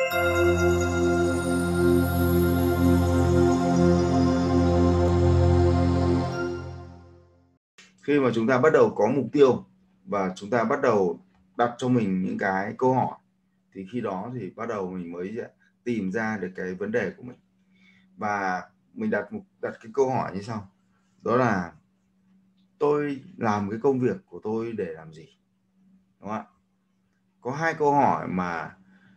Khi mà chúng ta bắt đầu có mục tiêu và chúng ta bắt đầu đặt cho mình những cái câu hỏi, thì khi đó thì bắt đầu mình mới tìm ra được cái vấn đề của mình. Và mình đặt cái câu hỏi như sau, đó là tôi làm cái công việc của tôi để làm gì, đúng không ạ? Có hai câu hỏi mà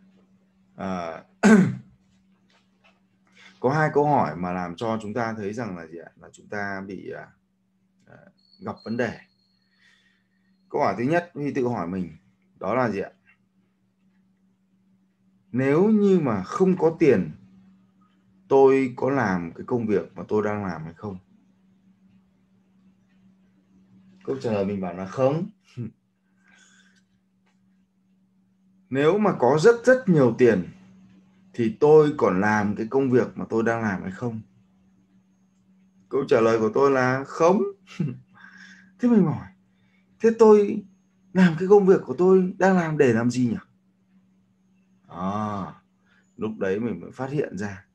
có hai câu hỏi mà làm cho chúng ta thấy rằng là là chúng ta bị gặp vấn đề. Câu hỏi thứ nhất khi tự hỏi mình đó là nếu như mà không có tiền, tôi có làm cái công việc mà tôi đang làm hay không? Câu trả lời mình bảo là không. Nếu mà có rất nhiều tiền thì tôi còn làm cái công việc mà tôi đang làm hay không? Câu trả lời của tôi là không. Thế mình hỏi, thế tôi làm cái công việc của tôi đang làm để làm gì nhỉ? Lúc đấy mình mới phát hiện ra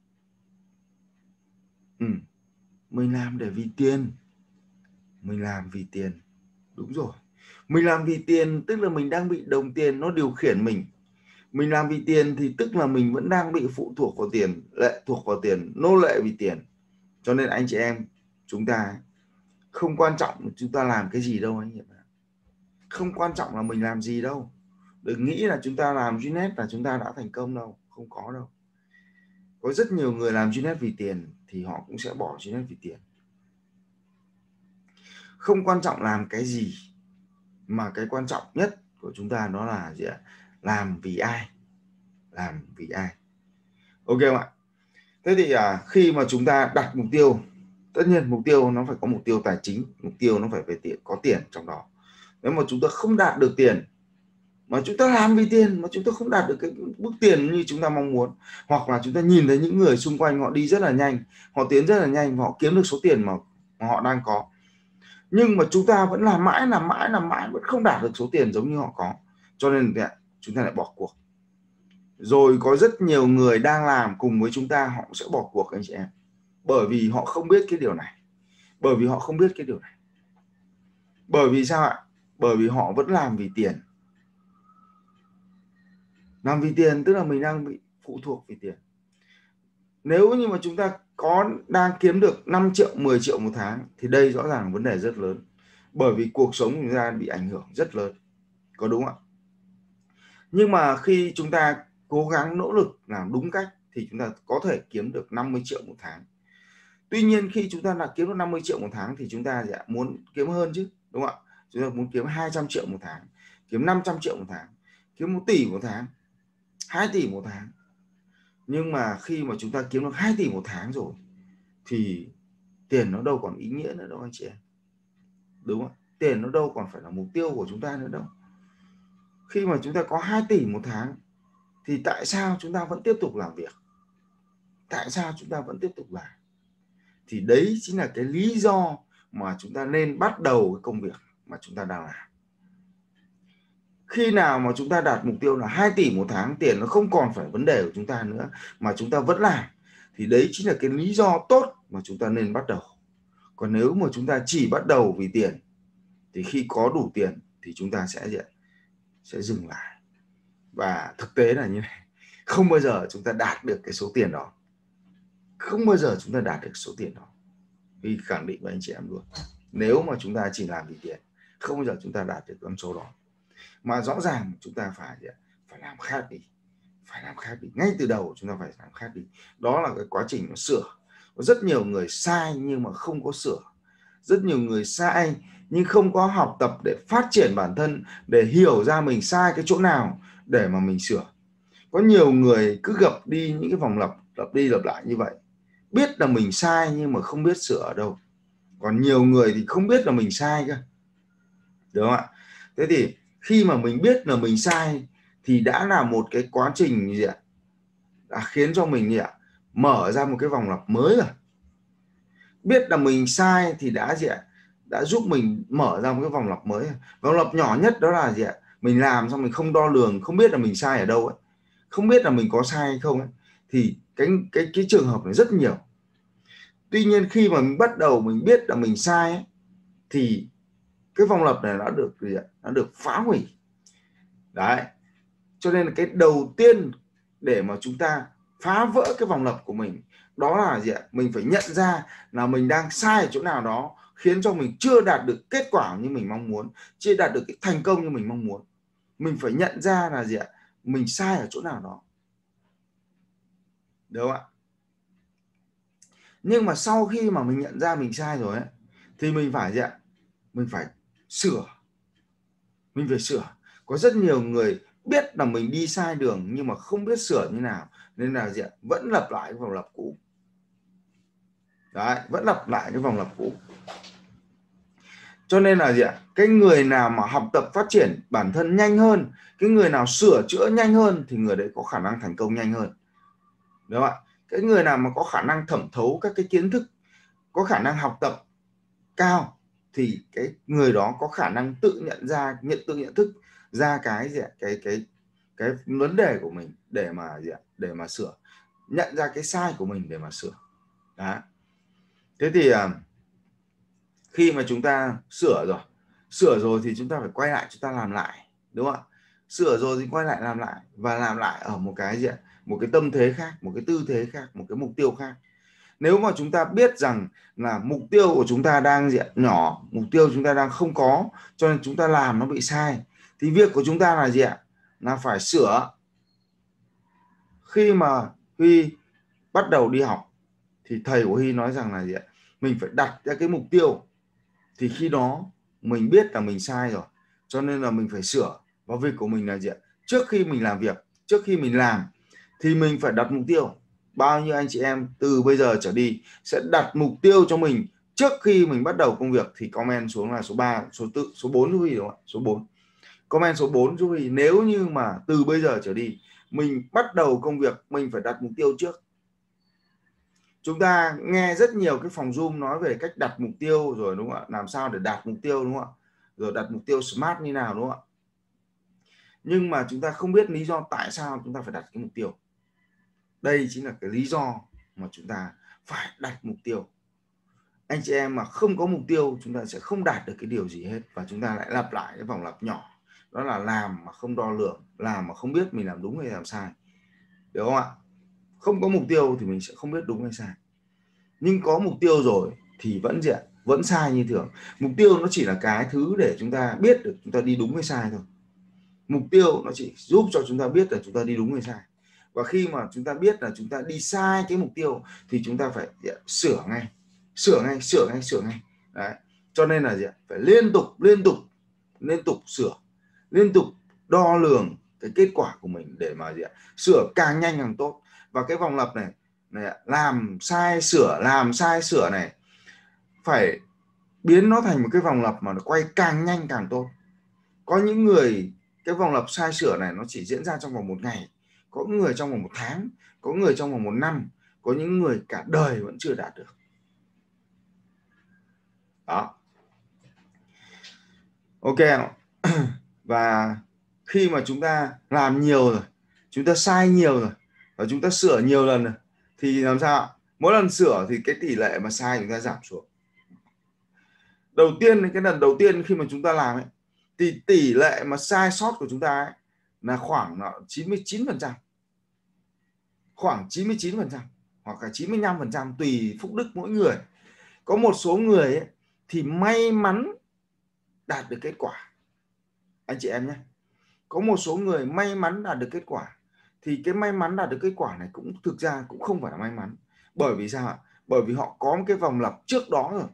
mình làm để vì tiền. Mình làm vì tiền. Đúng rồi, mình làm vì tiền tức là mình đang bị đồng tiền nó điều khiển mình. Mình làm vì tiền thì tức là mình vẫn đang bị phụ thuộc vào tiền, lệ thuộc vào tiền, nô lệ vì tiền. Cho nên anh chị em, chúng ta không quan trọng chúng ta làm cái gì đâu anh chị em. Không quan trọng là mình làm gì đâu. Đừng nghĩ là chúng ta làm Gnet là chúng ta đã thành công đâu. Không có đâu. Có rất nhiều người làm Gnet vì tiền thì họ cũng sẽ bỏ Gnet vì tiền. Không quan trọng làm cái gì, mà cái quan trọng nhất của chúng ta đó là làm vì ai. Làm vì ai. Ok không ạ? Thế thì khi mà chúng ta đặt mục tiêu, tất nhiên mục tiêu nó phải có mục tiêu tài chính, mục tiêu nó phải về tiền, có tiền trong đó. Nếu mà chúng ta không đạt được tiền, mà chúng ta làm vì tiền mà chúng ta không đạt được cái mức tiền như chúng ta mong muốn, hoặc là chúng ta nhìn thấy những người xung quanh họ đi rất là nhanh, họ tiến rất là nhanh, họ kiếm được số tiền mà họ đang có, nhưng mà chúng ta vẫn làm mãi vẫn không đạt được số tiền giống như họ có, cho nên chúng ta lại bỏ cuộc. Rồi có rất nhiều người đang làm cùng với chúng ta, họ sẽ bỏ cuộc anh chị em, bởi vì họ không biết cái điều này. Bởi vì sao ạ? Bởi vì họ vẫn làm vì tiền. Làm vì tiền tức là mình đang bị phụ thuộc vì tiền. Nếu như mà chúng ta đang kiếm được 5 triệu, 10 triệu một tháng thì đây rõ ràng là vấn đề rất lớn. Bởi vì cuộc sống của chúng ta bị ảnh hưởng rất lớn. Có đúng không ạ? Nhưng mà khi chúng ta cố gắng nỗ lực làm đúng cách thì chúng ta có thể kiếm được 50 triệu một tháng. Tuy nhiên khi chúng ta đã kiếm được 50 triệu một tháng thì chúng ta muốn kiếm hơn chứ, đúng không ạ? Chúng ta muốn kiếm 200 triệu một tháng, kiếm 500 triệu một tháng, kiếm 1 tỷ một tháng, 2 tỷ một tháng. Nhưng mà khi mà chúng ta kiếm được 2 tỷ một tháng rồi thì tiền nó đâu còn ý nghĩa nữa đâu anh chị em. Đúng không? Tiền nó đâu còn phải là mục tiêu của chúng ta nữa đâu. Khi mà chúng ta có 2 tỷ một tháng thì tại sao chúng ta vẫn tiếp tục làm việc? Tại sao chúng ta vẫn tiếp tục làm? Thì đấy chính là cái lý do mà chúng ta nên bắt đầu cái công việc mà chúng ta đang làm. Khi nào mà chúng ta đạt mục tiêu là 2 tỷ một tháng, tiền nó không còn phải vấn đề của chúng ta nữa mà chúng ta vẫn làm, thì đấy chính là cái lý do tốt mà chúng ta nên bắt đầu. Còn nếu mà chúng ta chỉ bắt đầu vì tiền thì khi có đủ tiền thì chúng ta sẽ dừng lại. Và thực tế là như này, không bao giờ chúng ta đạt được cái số tiền đó. Không bao giờ chúng ta đạt được số tiền đó. Vì khẳng định với anh chị em luôn, nếu mà chúng ta chỉ làm vì tiền, không bao giờ chúng ta đạt được con số đó. Mà rõ ràng chúng ta phải làm khác đi. Phải làm khác đi. Ngay từ đầu chúng ta phải làm khác đi. Đó là cái quá trình nó sửa. Có rất nhiều người sai nhưng mà không có sửa. Rất nhiều người sai nhưng không có học tập để phát triển bản thân, để hiểu ra mình sai cái chỗ nào để mà mình sửa. Có nhiều người cứ gặp đi những cái vòng lặp đi lặp lại như vậy. Biết là mình sai nhưng mà không biết sửa ở đâu. Còn nhiều người thì không biết là mình sai cơ. Đúng không ạ? Thế thì khi mà mình biết là mình sai thì đã là một cái quá trình gì ạ? Đã khiến cho mình mở ra một cái vòng lặp mới rồi. Biết là mình sai thì đã giúp mình mở ra một cái vòng lặp mới. Vòng lặp nhỏ nhất đó là mình làm xong mình không đo lường, không biết là mình sai ở đâu ấy. không biết là mình có sai hay không ấy, thì cái trường hợp này rất nhiều. Tuy nhiên khi mà mình bắt đầu mình biết là mình sai ấy, thì cái vòng lặp này nó được phá hủy. Đấy, cho nên là cái đầu tiên để mà chúng ta phá vỡ cái vòng lặp của mình, đó là gì ạ? Mình phải nhận ra là mình đang sai ở chỗ nào đó, khiến cho mình chưa đạt được kết quả như mình mong muốn, chưa đạt được cái thành công như mình mong muốn. Mình phải nhận ra là gì ạ? Mình sai ở chỗ nào đó, đúng không ạ? Nhưng mà sau khi mà mình nhận ra mình sai rồi ấy, thì mình phải gì ạ? Mình phải sửa. Mình phải sửa. Có rất nhiều người biết là mình đi sai đường nhưng mà không biết sửa như nào, nên là gì ạ? Vẫn lặp lại cái vòng lặp cũ. Đấy, vẫn lặp lại cái vòng lặp cũ. Cho nên là gì ạ? Cái người nào mà học tập phát triển bản thân nhanh hơn, cái người nào sửa chữa nhanh hơn thì người đấy có khả năng thành công nhanh hơn. Đúng không ạ? Cái người nào mà có khả năng thẩm thấu các cái kiến thức, có khả năng học tập cao, thì cái người đó có khả năng tự nhận thức ra cái gì ạ? Cái vấn đề của mình để mà gì ạ? Để mà sửa, nhận ra cái sai của mình để mà sửa. Đó. Thế thì khi mà chúng ta sửa rồi thì chúng ta phải quay lại, chúng ta làm lại, đúng không ạ? Sửa rồi thì quay lại làm lại, và làm lại ở một cái gì ạ? Một cái tâm thế khác, một cái tư thế khác, một cái mục tiêu khác. Nếu mà chúng ta biết rằng là mục tiêu của chúng ta đang gì ạ? Nhỏ, mục tiêu chúng ta đang không có, cho nên chúng ta làm nó bị sai, thì việc của chúng ta là gì ạ? Là phải sửa. Khi mà Huy bắt đầu đi học thì thầy của Huy nói rằng là gì ạ? Mình phải đặt ra cái mục tiêu, thì khi đó mình biết là mình sai rồi, cho nên là mình phải sửa. Và việc của mình là gì ạ? Trước khi mình làm việc, trước khi mình làm thì mình phải đặt mục tiêu. Bao nhiêu anh chị em từ bây giờ trở đi sẽ đặt mục tiêu cho mình trước khi mình bắt đầu công việc, thì comment xuống là số 3, số 4 giúp Huy, đúng không ạ? Số 4. Comment số 4 giúp Huy. Nếu như mà từ bây giờ trở đi mình bắt đầu công việc, mình phải đặt mục tiêu trước. Chúng ta nghe rất nhiều cái phòng Zoom nói về cách đặt mục tiêu rồi, đúng không ạ? Làm sao để đạt mục tiêu, đúng không ạ? Rồi đặt mục tiêu SMART như nào, đúng không ạ? Nhưng mà chúng ta không biết lý do tại sao chúng ta phải đặt cái mục tiêu. Đây chính là cái lý do mà chúng ta phải đặt mục tiêu. Anh chị em mà không có mục tiêu, chúng ta sẽ không đạt được cái điều gì hết, và chúng ta lại lặp lại cái vòng lặp nhỏ. Đó là làm mà không đo lường, làm mà không biết mình làm đúng hay làm sai, đúng không ạ? Không có mục tiêu thì mình sẽ không biết đúng hay sai. Nhưng có mục tiêu rồi thì vẫn sai như thường. Mục tiêu nó chỉ là cái thứ để chúng ta biết được chúng ta đi đúng hay sai thôi. Mục tiêu nó chỉ giúp cho chúng ta biết là chúng ta đi đúng hay sai. Và khi mà chúng ta biết là chúng ta đi sai cái mục tiêu thì chúng ta phải sửa ngay. Đấy. Cho nên là phải liên tục sửa, liên tục đo lường cái kết quả của mình để mà sửa càng nhanh càng tốt. Và cái vòng lặp này làm sai sửa này phải biến nó thành một cái vòng lặp mà nó quay càng nhanh càng tốt. Có những người cái vòng lặp sai sửa này nó chỉ diễn ra trong vòng 1 ngày, có những người trong vòng 1 tháng, có người trong vòng 1 năm, có những người cả đời vẫn chưa đạt được. Đó. Ok. Và khi mà chúng ta làm nhiều rồi, chúng ta sai nhiều rồi, và chúng ta sửa nhiều lần rồi, thì làm sao? Mỗi lần sửa thì cái tỷ lệ mà sai chúng ta giảm xuống. Đầu tiên, cái lần đầu tiên khi mà chúng ta làm ấy, thì tỷ lệ mà sai sót của chúng ta ấy là khoảng 99%. Khoảng 99% hoặc là 95%, tùy phúc đức mỗi người. Có một số người ấy, thì may mắn đạt được kết quả. Anh chị em nhé. Có một số người may mắn đạt được kết quả. Thì cái may mắn đạt được kết quả này cũng thực ra cũng không phải là may mắn. Bởi vì sao ạ? Bởi vì họ có một cái vòng lặp trước đó rồi.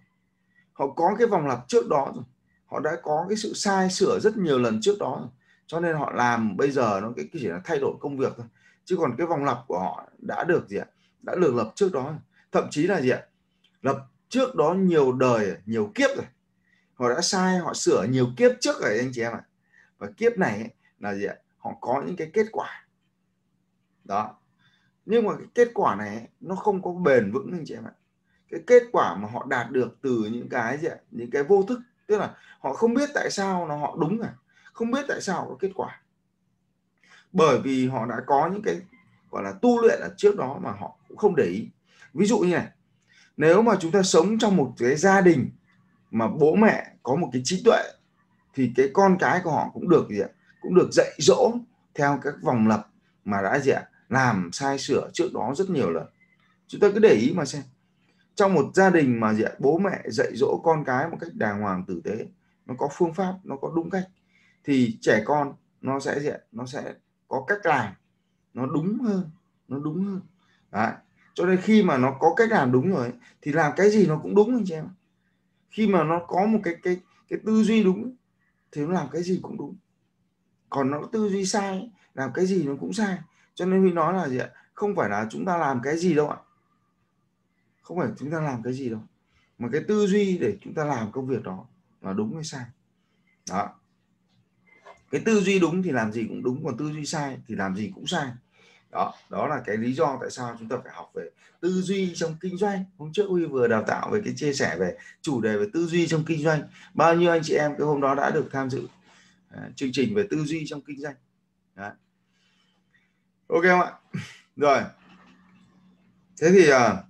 Họ đã có cái sự sai sửa rất nhiều lần trước đó rồi. Cho nên họ làm bây giờ nó chỉ là thay đổi công việc thôi. Chứ còn cái vòng lặp của họ đã được đã được lập trước đó. Thậm chí là lập trước đó nhiều đời, nhiều kiếp rồi. Họ đã sai, họ sửa nhiều kiếp trước rồi anh chị em ạ. Và kiếp này là họ có những cái kết quả. Đó. Nhưng mà cái kết quả này nó không có bền vững anh chị em ạ. Cái kết quả mà họ đạt được từ những cái vô thức, tức là họ không biết tại sao nó họ đúng cả, không biết tại sao có kết quả. bởi vì họ đã có những cái gọi là tu luyện ở trước đó mà họ cũng không để ý. Ví dụ như này, nếu mà chúng ta sống trong một cái gia đình mà bố mẹ có một cái trí tuệ thì cái con cái của họ cũng được cũng được dạy dỗ theo các vòng lặp mà đã làm sai sửa trước đó rất nhiều lần. Chúng ta cứ để ý mà xem, trong một gia đình mà bố mẹ dạy dỗ con cái một cách đàng hoàng tử tế, nó có phương pháp, nó có đúng cách, thì trẻ con nó sẽ có cách làm nó đúng hơn, Đấy. Cho nên khi mà nó có cách làm đúng rồi thì làm cái gì nó cũng đúng anh chị em. Khi mà nó có một cái tư duy đúng thì nó làm cái gì cũng đúng. Còn nó tư duy sai, làm cái gì nó cũng sai. Cho nên mình nói là không phải là chúng ta làm cái gì đâu ạ. Không phải chúng ta làm cái gì đâu, mà cái tư duy để chúng ta làm công việc đó là đúng hay sai. Đó. Cái tư duy đúng thì làm gì cũng đúng, còn tư duy sai thì làm gì cũng sai. Đó là cái lý do tại sao chúng ta phải học về tư duy trong kinh doanh. Hôm trước Huy vừa đào tạo về cái chia sẻ về chủ đề về tư duy trong kinh doanh. Bao nhiêu anh chị em cái hôm đó đã được tham dự chương trình về tư duy trong kinh doanh. Đấy. Ok không ạ? Rồi. Thế thì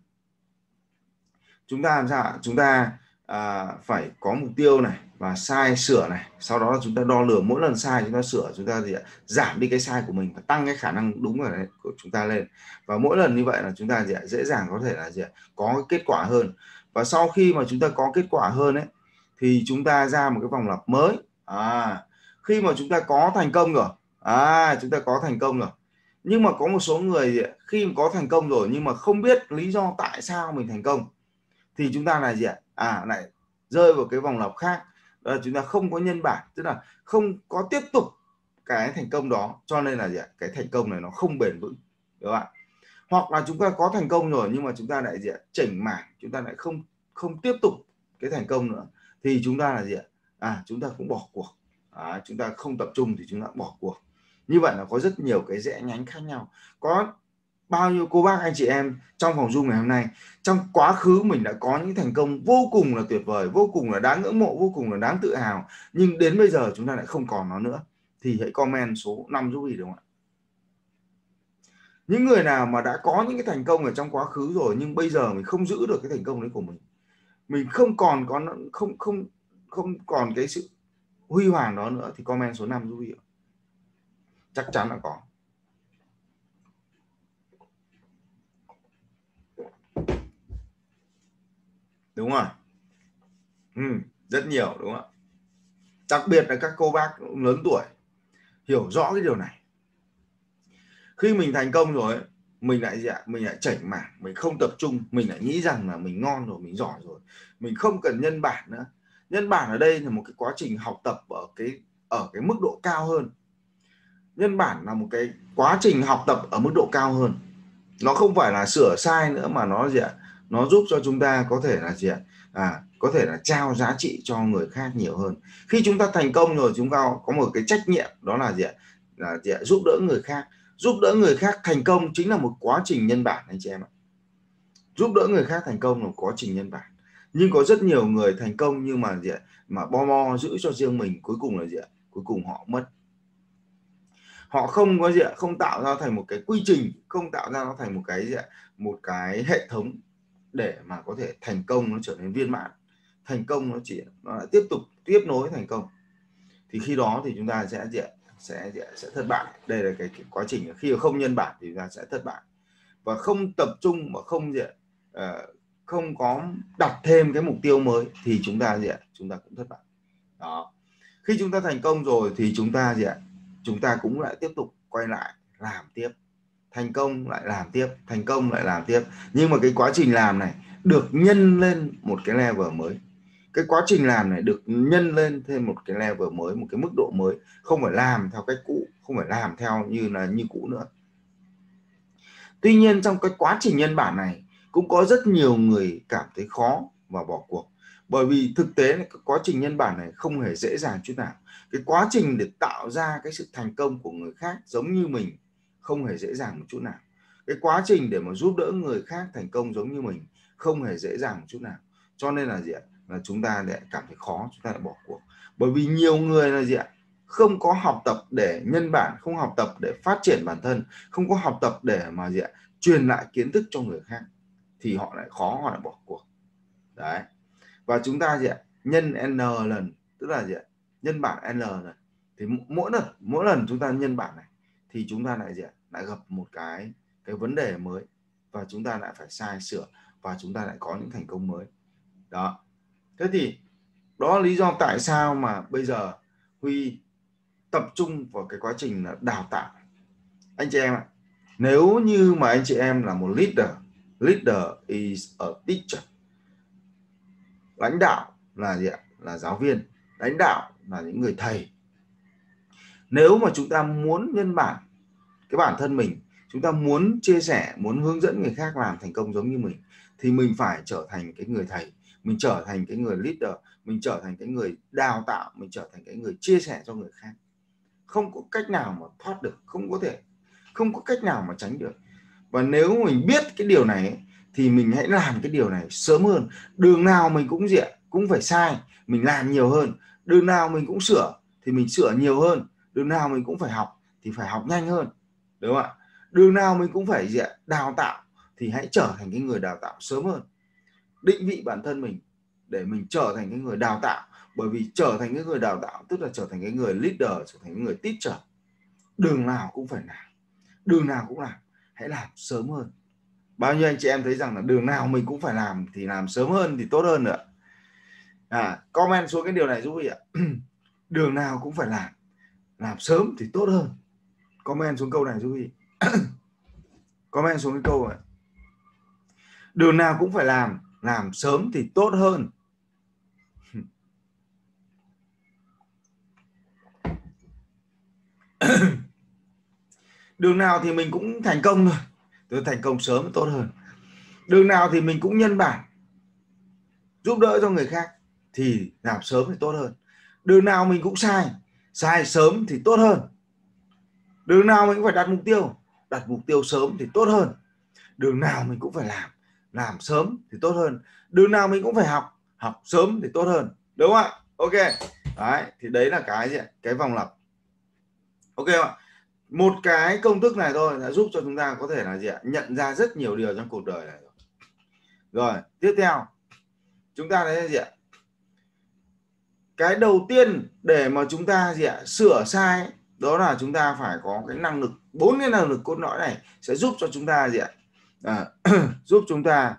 chúng ta làm sao? Chúng ta phải có mục tiêu này và sai sửa này, sau đó là chúng ta đo lường, mỗi lần sai chúng ta sửa, chúng ta giảm đi cái sai của mình và tăng cái khả năng đúng của chúng ta lên. Và mỗi lần như vậy là chúng ta dễ dàng có thể là có kết quả hơn. Và sau khi mà chúng ta có kết quả hơn ấy thì chúng ta ra một cái vòng lặp mới. Khi mà chúng ta có thành công rồi, chúng ta có thành công rồi, nhưng mà có một số người khi mà có thành công rồi nhưng mà không biết lý do tại sao mình thành công thì chúng ta là lại rơi vào cái vòng lặp khác. Đó là chúng ta không có nhân bản, tức là không có tiếp tục cái thành công đó, cho nên là cái thành công này nó không bền vững, đúng không ạ? Hoặc là chúng ta có thành công rồi nhưng mà chúng ta lại chểnh mảng, chúng ta lại không tiếp tục cái thành công nữa thì chúng ta là chúng ta cũng bỏ cuộc. Chúng ta không tập trung thì chúng ta bỏ cuộc. Như vậy là có rất nhiều cái rẽ nhánh khác nhau. Có bao nhiêu cô bác anh chị em trong phòng Zoom ngày hôm nay, trong quá khứ mình đã có những thành công vô cùng là tuyệt vời, vô cùng là đáng ngưỡng mộ, vô cùng là đáng tự hào, nhưng đến bây giờ chúng ta lại không còn nó nữa, thì hãy comment số 5 giúp gì, đúng không ạ? Những người nào mà đã có những cái thành công ở trong quá khứ rồi nhưng bây giờ mình không giữ được cái thành công đấy của mình không còn có không còn cái sự huy hoàng đó nữa thì comment số 5 giúp gì? Chắc chắn là có. Đúng rồi. Rất nhiều, đúng không ạ? Đặc biệt là các cô bác lớn tuổi hiểu rõ cái điều này. Khi mình thành công rồi mình lại chểnh mảng, mình không tập trung, mình lại nghĩ rằng là mình ngon rồi, mình giỏi rồi, mình không cần nhân bản nữa. Nhân bản ở đây là một cái quá trình học tập ở cái mức độ cao hơn. Nhân bản là một cái quá trình học tập ở mức độ cao hơn. Nó không phải là sửa sai nữa mà nó giúp cho chúng ta có thể là có thể là trao giá trị cho người khác nhiều hơn. Khi chúng ta thành công rồi, chúng ta có một cái trách nhiệm, đó là giúp đỡ người khác. Giúp đỡ người khác thành công chính là một quá trình nhân bản anh chị em ạ. Giúp đỡ người khác thành công là một quá trình nhân bản. Nhưng có rất nhiều người thành công nhưng mà bo giữ cho riêng mình, cuối cùng là cuối cùng họ mất. Họ không tạo ra thành một cái quy trình, không tạo ra nó thành một cái hệ thống để mà có thể thành công nó trở nên viên mãn. Thành công nó lại tiếp nối thành công, thì khi đó thì chúng ta sẽ thất bại. Đây là cái quá trình khi mà không nhân bản thì chúng ta sẽ thất bại, và không tập trung mà không có đặt thêm cái mục tiêu mới thì chúng ta cũng thất bại. Đó. Khi chúng ta thành công rồi thì chúng ta cũng lại tiếp tục quay lại làm tiếp, thành công lại làm tiếp, thành công lại làm tiếp. Nhưng mà cái quá trình làm này được nhân lên một cái level mới. Cái quá trình làm này được nhân lên thêm một cái level mới, một cái mức độ mới, không phải làm theo cách cũ, không phải làm theo như cũ nữa. Tuy nhiên trong cái quá trình nhân bản này cũng có rất nhiều người cảm thấy khó và bỏ cuộc, bởi vì thực tế cái quá trình nhân bản này không hề dễ dàng chút nào. Cái quá trình để tạo ra cái sự thành công của người khác giống như mình không hề dễ dàng một chút nào. Cái quá trình để mà giúp đỡ người khác thành công giống như mình không hề dễ dàng một chút nào. Cho nên là chúng ta lại cảm thấy khó, chúng ta lại bỏ cuộc. Bởi vì nhiều người là không có học tập để nhân bản, không học tập để phát triển bản thân, không có học tập để mà gì ạ, truyền lại kiến thức cho người khác, thì họ lại khó, họ lại bỏ cuộc. Đấy. Và chúng ta gì ạ, nhân n lần, tức là gì ạ, nhân bản n lần, thì mỗi lần chúng ta nhân bản này thì chúng ta lại gì ạ, lại gặp một cái vấn đề mới, và chúng ta lại phải sai sửa, và chúng ta lại có những thành công mới. Đó. Thế thì đó là lý do tại sao mà bây giờ Huy tập trung vào cái quá trình là đào tạo anh chị em ạ. Nếu như mà anh chị em là một leader is a teacher, lãnh đạo là gì ạ, là giáo viên, lãnh đạo là những người thầy. Nếu mà chúng ta muốn nhân bản cái bản thân mình, chúng ta muốn chia sẻ, muốn hướng dẫn người khác làm thành công giống như mình, thì mình phải trở thành cái người thầy, mình trở thành cái người leader, mình trở thành cái người đào tạo, mình trở thành cái người chia sẻ cho người khác. Không có cách nào mà thoát được, không có cách nào mà tránh được. Và nếu mình biết cái điều này thì mình hãy làm cái điều này sớm hơn. Đường nào mình cũng phải sai, mình làm nhiều hơn. Đường nào mình cũng sửa thì mình sửa nhiều hơn. Đường nào mình cũng phải học thì phải học nhanh hơn, đúng không ạ? Đường nào mình cũng phải đào tạo thì hãy trở thành cái người đào tạo sớm hơn. Định vị bản thân mình để mình trở thành cái người đào tạo, bởi vì trở thành cái người đào tạo tức là trở thành cái người leader, trở thành cái người teacher. Đường nào cũng phải làm, đường nào cũng làm, hãy làm sớm hơn. Bao nhiêu anh chị em thấy rằng là đường nào mình cũng phải làm thì làm sớm hơn thì tốt hơn nữa. Comment xuống cái điều này giúp Huy ạ. Đường nào cũng phải làm sớm thì tốt hơn. Comment xuống câu này giúp Huy. Comment xuống cái câu này. Đường nào cũng phải làm sớm thì tốt hơn. Đường nào thì mình cũng thành công thôi, tôi thành công sớm tốt hơn. Đường nào thì mình cũng nhân bản, giúp đỡ cho người khác thì làm sớm thì tốt hơn. Đường nào mình cũng sai sớm thì tốt hơn. Đường nào mình cũng phải đặt mục tiêu sớm thì tốt hơn. Đường nào mình cũng phải làm sớm thì tốt hơn. Đường nào mình cũng phải học sớm thì tốt hơn, đúng không ạ? Ok. Đấy, thì đấy là cái vòng lặp. Ok không ạ? Một cái công thức này thôi đã giúp cho chúng ta có thể là nhận ra rất nhiều điều trong cuộc đời này rồi. Rồi, tiếp theo chúng ta thấy là cái đầu tiên để mà chúng ta sửa sai đó là chúng ta phải có cái năng lực, 4 cái năng lực cốt lõi này sẽ giúp cho chúng ta giúp chúng ta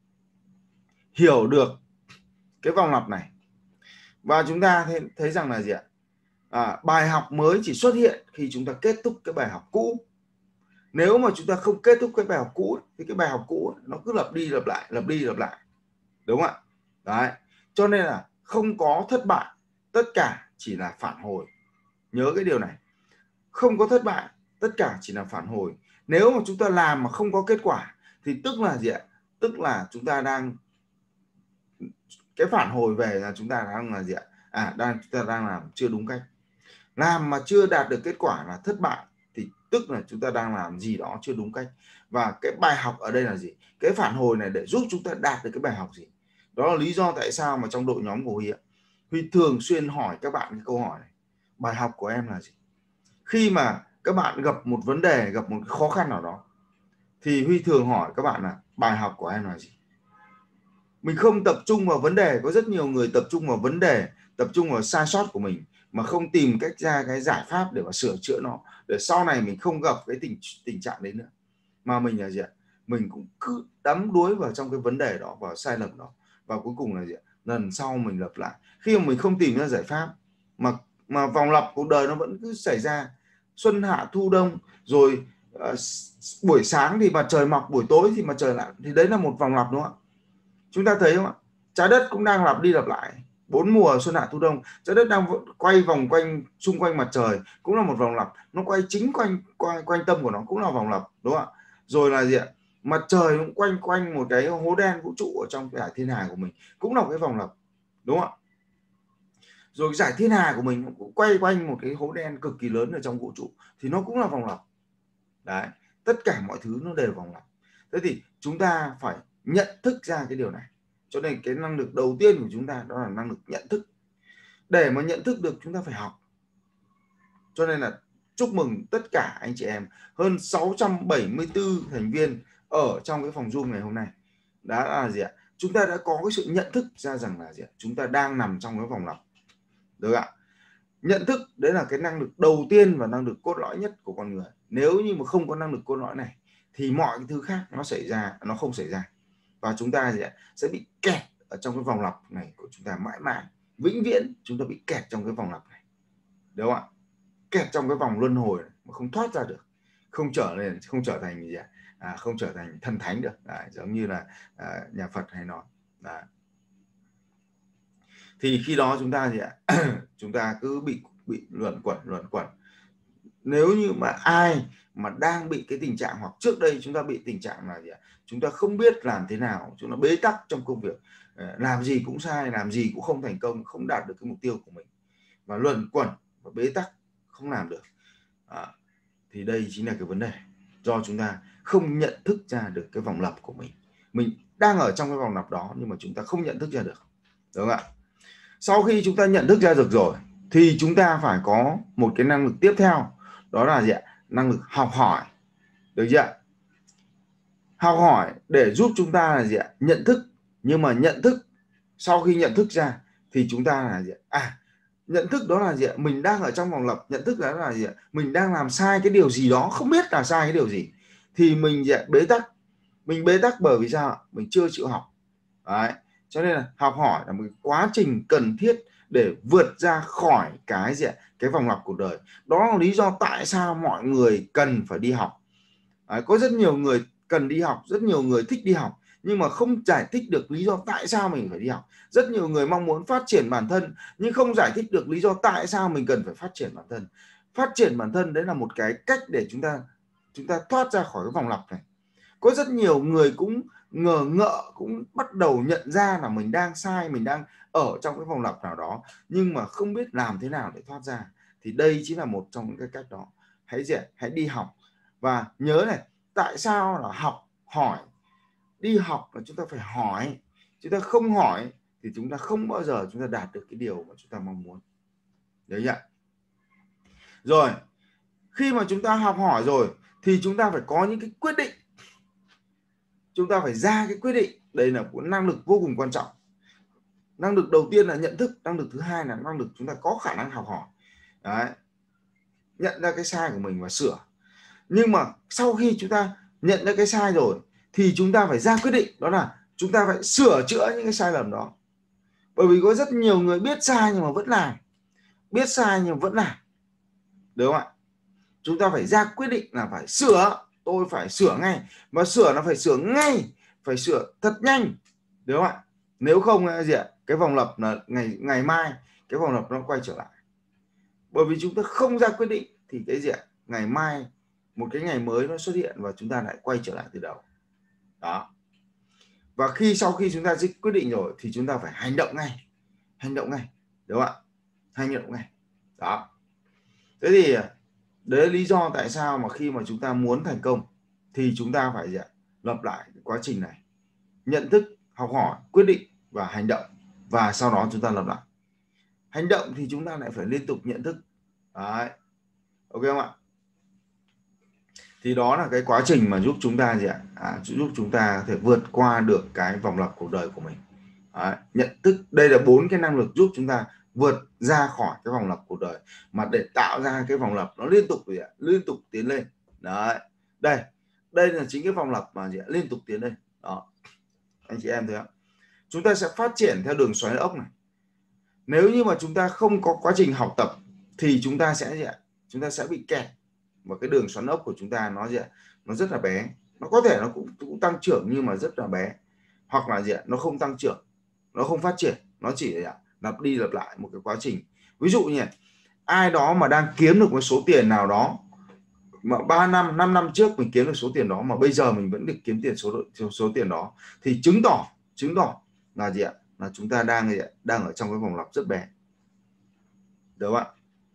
hiểu được cái vòng lặp này. Và chúng ta thấy rằng là bài học mới chỉ xuất hiện khi chúng ta kết thúc cái bài học cũ. Nếu mà chúng ta không kết thúc cái bài học cũ thì cái bài học cũ nó cứ lặp đi lặp lại, đúng không ạ? Đấy, cho nên là không có thất bại, tất cả chỉ là phản hồi. Nhớ cái điều này, không có thất bại, tất cả chỉ là phản hồi. Nếu mà chúng ta làm mà không có kết quả thì tức là tức là chúng ta đang, cái phản hồi về là chúng ta đang là chúng ta đang làm chưa đúng cách. Làm mà chưa đạt được kết quả là thất bại, thì tức là chúng ta đang làm gì đó chưa đúng cách. Và cái bài học ở đây là gì? Cái phản hồi này để giúp chúng ta đạt được cái bài học gì. Đó là lý do tại sao mà trong đội nhóm của Huy thường xuyên hỏi các bạn cái câu hỏi này: bài học của em là gì? Khi mà các bạn gặp một vấn đề, gặp một khó khăn nào đó, thì Huy thường hỏi các bạn là bài học của em là gì? Mình không tập trung vào vấn đề. Có rất nhiều người tập trung vào vấn đề, tập trung vào sai sót của mình, mà không tìm cách ra cái giải pháp để mà sửa chữa nó, để sau này mình không gặp cái tình trạng đấy nữa. Mà mình là mình cũng cứ đắm đuối vào trong cái vấn đề đó, vào sai lầm đó, và cuối cùng là lần sau mình lặp lại. Khi mà mình không tìm ra giải pháp mà vòng lặp cuộc đời nó vẫn cứ xảy ra. Xuân hạ thu đông, rồi buổi sáng thì mặt trời mọc, buổi tối thì mặt trời lặn, thì đấy là một vòng lặp, đúng không ạ? Chúng ta thấy không ạ? Trái đất cũng đang lặp đi lặp lại 4 mùa xuân hạ thu đông. Trái đất đang quay vòng quanh xung quanh mặt trời, cũng là một vòng lặp. Nó quay chính quanh tâm của nó, cũng là vòng lặp, đúng không ạ? Rồi là mặt trời cũng quanh một cái hố đen vũ trụ ở trong giải thiên hà của mình, cũng là một cái vòng lặp, đúng không ạ? Rồi giải thiên hà của mình cũng quay quanh một cái hố đen cực kỳ lớn ở trong vũ trụ, thì nó cũng là vòng lặp. Đấy, tất cả mọi thứ nó đều vòng lặp. Thế thì chúng ta phải nhận thức ra cái điều này. Cho nên cái năng lực đầu tiên của chúng ta đó là năng lực nhận thức. Để mà nhận thức được chúng ta phải học. Cho nên là chúc mừng tất cả anh chị em hơn 674 thành viên ở trong cái phòng Zoom ngày hôm nay. Đã là gì ạ? Chúng ta đã có cái sự nhận thức ra rằng là gì ạ? Chúng ta đang nằm trong cái vòng lặp. Được ạ? Nhận thức đấy là cái năng lực đầu tiên và năng lực cốt lõi nhất của con người. Nếu như mà không có năng lực cốt lõi này thì mọi cái thứ khác nó không xảy ra. Và chúng ta sẽ bị kẹt ở trong cái vòng lặp này của chúng ta mãi mãi. Vĩnh viễn chúng ta bị kẹt trong cái vòng lặp này. Đúng không ạ? Kẹt trong cái vòng luân hồi này, mà không thoát ra được, không trở thành gì ạ? Không trở thành thần thánh được. Giống như là nhà Phật hay nói. Thì khi đó chúng ta chúng ta cứ bị luẩn quẩn. Nếu như mà ai mà đang bị cái tình trạng, hoặc trước đây chúng ta bị tình trạng là chúng ta không biết làm thế nào, chúng ta bế tắc trong công việc, làm gì cũng sai, làm gì cũng không thành công, không đạt được cái mục tiêu của mình, và luẩn quẩn và bế tắc không làm được, thì đây chính là cái vấn đề do chúng ta không nhận thức ra được cái vòng lặp của mình đang ở trong cái vòng lặp đó, nhưng mà chúng ta không nhận thức ra được. Đúng không ạ? Sau khi chúng ta nhận thức ra được rồi thì chúng ta phải có một cái năng lực tiếp theo, đó là năng lực học hỏi. Được chưa? Học hỏi để giúp chúng ta là nhận thức. Nhưng mà nhận thức, sau khi nhận thức ra thì chúng ta là nhận thức đó là mình đang ở trong vòng lặp. Nhận thức đó là mình đang làm sai cái điều gì đó, không biết là sai cái điều gì, thì mình bế tắc. Mình bế tắc bởi vì sao? Mình chưa chịu học. Đấy. Cho nên là học hỏi là một quá trình cần thiết để vượt ra khỏi cái vòng lặp cuộc đời. Đó là lý do tại sao mọi người cần phải đi học. Đấy, có rất nhiều người cần đi học, rất nhiều người thích đi học, nhưng mà không giải thích được lý do tại sao mình phải đi học. Rất nhiều người mong muốn phát triển bản thân nhưng không giải thích được lý do tại sao mình cần phải phát triển bản thân. Phát triển bản thân đấy là một cái cách để chúng ta thoát ra khỏi cái vòng lặp này. Có rất nhiều người cũng ngờ ngợ, cũng bắt đầu nhận ra là mình đang sai, mình đang ở trong cái vòng lặp nào đó, nhưng mà không biết làm thế nào để thoát ra. Thì đây chính là một trong những cái cách đó. Hãy đi học. Và nhớ này, tại sao là học hỏi? Đi học là chúng ta phải hỏi. Chúng ta không hỏi thì chúng ta không bao giờ chúng ta đạt được cái điều mà chúng ta mong muốn. Đấy ạ. Rồi, khi mà chúng ta học hỏi rồi thì chúng ta phải có những cái quyết định. Chúng ta phải ra cái quyết định. Đây là một năng lực vô cùng quan trọng. Năng lực đầu tiên là nhận thức, năng lực thứ hai là năng lực chúng ta có khả năng học hỏi. Đấy. Nhận ra cái sai của mình và sửa. Nhưng mà sau khi chúng ta nhận ra cái sai rồi thì chúng ta phải ra quyết định, đó là chúng ta phải sửa chữa những cái sai lầm đó. Bởi vì có rất nhiều người biết sai nhưng mà vẫn làm, biết sai nhưng mà vẫn làm. Đúng không ạ? Chúng ta phải ra quyết định là phải sửa. Tôi phải sửa ngay. Mà sửa là phải sửa ngay, phải sửa thật nhanh. Đúng không ạ? Nếu không cái vòng lặp là ngày mai cái vòng lặp nó quay trở lại. Bởi vì chúng ta không ra quyết định thì ngày mai một cái ngày mới nó xuất hiện và chúng ta lại quay trở lại từ đầu. Đó. Và sau khi chúng ta quyết định rồi thì chúng ta phải hành động ngay. Đúng không ạ? Hành động ngay. Đó. Thế thì đấy là lý do tại sao mà khi mà chúng ta muốn thành công thì chúng ta phải lặp lại cái quá trình này. Nhận thức, học hỏi, quyết định và hành động. Và sau đó chúng ta lặp lại. Hành động thì chúng ta lại phải liên tục nhận thức. Đấy. Ok không ạ? Thì đó là cái quá trình mà giúp chúng ta giúp chúng ta có thể vượt qua được cái vòng lặp cuộc đời của mình. Đấy. Nhận thức, đây là 4 cái năng lực giúp chúng ta vượt ra khỏi cái vòng lặp cuộc đời, mà để tạo ra cái vòng lặp nó liên tục tiến lên. Đấy. Đây là chính cái vòng lặp mà liên tục tiến lên. Đó. Anh chị em thấy không? Chúng ta sẽ phát triển theo đường xoáy ốc này. Nếu như mà chúng ta không có quá trình học tập thì chúng ta sẽ bị kẹt vào cái đường xoắn ốc của chúng ta. Nó rất là bé. Nó có thể nó cũng tăng trưởng nhưng mà rất là bé, hoặc là nó không tăng trưởng, nó không phát triển, nó chỉ lặp đi lặp lại một cái quá trình. Ví dụ như ai đó mà đang kiếm được một số tiền nào đó mà 3 năm 5 năm trước mình kiếm được số tiền đó mà bây giờ mình vẫn được kiếm tiền số tiền đó, thì chứng tỏ là là chúng ta đang ở trong cái vòng lặp rất bé. Đúng không ạ?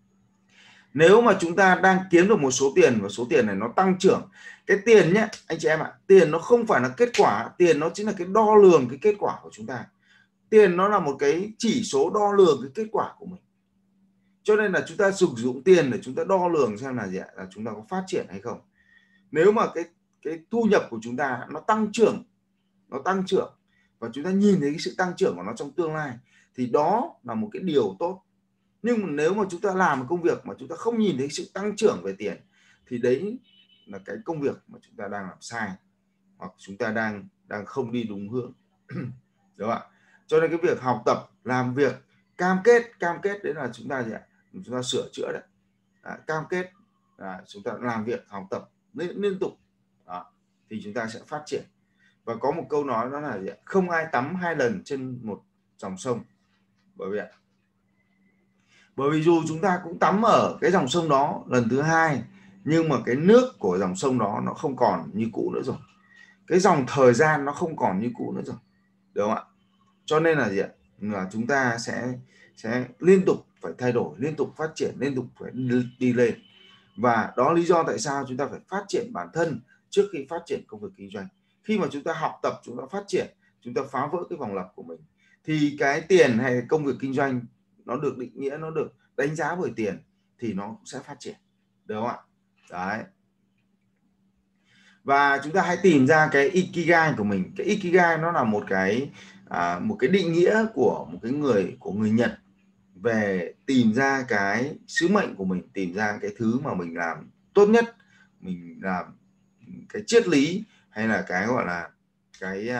Nếu mà chúng ta đang kiếm được một số tiền và số tiền này nó tăng trưởng, cái tiền nhé anh chị em ạ, tiền nó không phải là kết quả, tiền nó chính là cái đo lường cái kết quả của chúng ta. Tiền nó là một cái chỉ số đo lường cái kết quả của mình. Cho nên là chúng ta sử dụng tiền để chúng ta đo lường xem là gì ạ, là chúng ta có phát triển hay không. Nếu mà cái thu nhập của chúng ta nó tăng trưởng và chúng ta nhìn thấy cái sự tăng trưởng của nó trong tương lai thì đó là một cái điều tốt. Nhưng nếu mà chúng ta làm một công việc mà chúng ta không nhìn thấy sự tăng trưởng về tiền thì đấy là cái công việc mà chúng ta đang làm sai, hoặc chúng ta đang không đi đúng hướng. Đúng không ạ? Cho nên cái việc học tập, làm việc, cam kết đấy là chúng ta gì ạ? Chúng ta sửa chữa đấy. Cam kết là chúng ta làm việc, học tập liên tục đó, thì chúng ta sẽ phát triển. Và có một câu nói đó là gì ạ? Không ai tắm 2 lần trên một dòng sông. Bởi vì dù chúng ta cũng tắm ở cái dòng sông đó lần thứ 2, nhưng mà cái nước của dòng sông đó nó không còn như cũ nữa rồi. Cái dòng thời gian nó không còn như cũ nữa rồi. Đúng không ạ? Cho nên là gì ạ? Là chúng ta sẽ liên tục phải thay đổi, liên tục phát triển, liên tục phải đi lên. Và đó lý do tại sao chúng ta phải phát triển bản thân trước khi phát triển công việc kinh doanh. Khi mà chúng ta học tập, chúng ta phát triển, chúng ta phá vỡ cái vòng lặp của mình, thì cái tiền hay công việc kinh doanh nó được định nghĩa, nó được đánh giá bởi tiền thì nó cũng sẽ phát triển. Đúng không ạ? Đấy. Và chúng ta hãy tìm ra cái Ikigai của mình. Cái Ikigai nó là một cái định nghĩa của người Nhật về tìm ra cái sứ mệnh của mình, tìm ra cái thứ mà mình làm tốt nhất, mình làm cái triết lý hay là cái gọi là cái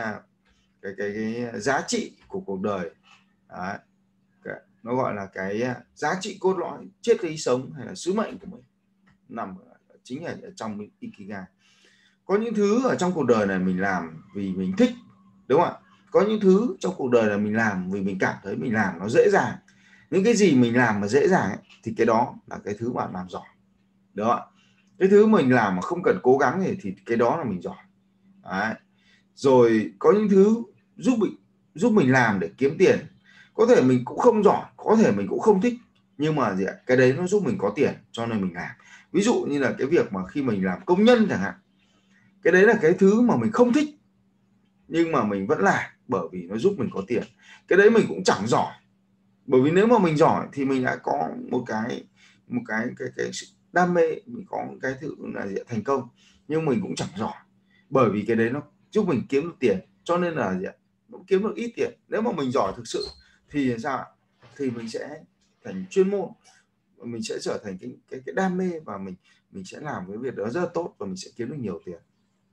giá trị của cuộc đời. Đấy. Nó gọi là cái giá trị cốt lõi, triết lý sống hay là sứ mệnh của mình nằm chính ở trong Ikigai. Có những thứ ở trong cuộc đời này mình làm vì mình thích, đúng không ạ? Có những thứ trong cuộc đời là mình làm vì mình cảm thấy mình làm nó dễ dàng. Những cái gì mình làm mà dễ dàng ấy, thì cái đó là cái thứ bạn làm giỏi. Đó ạ. Cái thứ mình làm mà không cần cố gắng thì cái đó là mình giỏi. Đấy. Rồi có những thứ giúp mình làm để kiếm tiền. Có thể mình cũng không giỏi, có thể mình cũng không thích, nhưng mà gì ạ? Cái đấy nó giúp mình có tiền cho nên mình làm. Ví dụ như là cái việc mà khi mình làm công nhân chẳng hạn, cái đấy là cái thứ mà mình không thích nhưng mà mình vẫn làm bởi vì nó giúp mình có tiền. Cái đấy mình cũng chẳng giỏi, bởi vì nếu mà mình giỏi thì mình đã có một cái sự đam mê, mình có cái thứ là gì, thành công, nhưng mình cũng chẳng giỏi bởi vì cái đấy nó giúp mình kiếm được tiền, cho nên là gì, nó kiếm được ít tiền. Nếu mà mình giỏi thực sự thì sao? Thì mình sẽ thành chuyên môn, mình sẽ trở thành cái đam mê và mình sẽ làm cái việc đó rất là tốt và mình sẽ kiếm được nhiều tiền.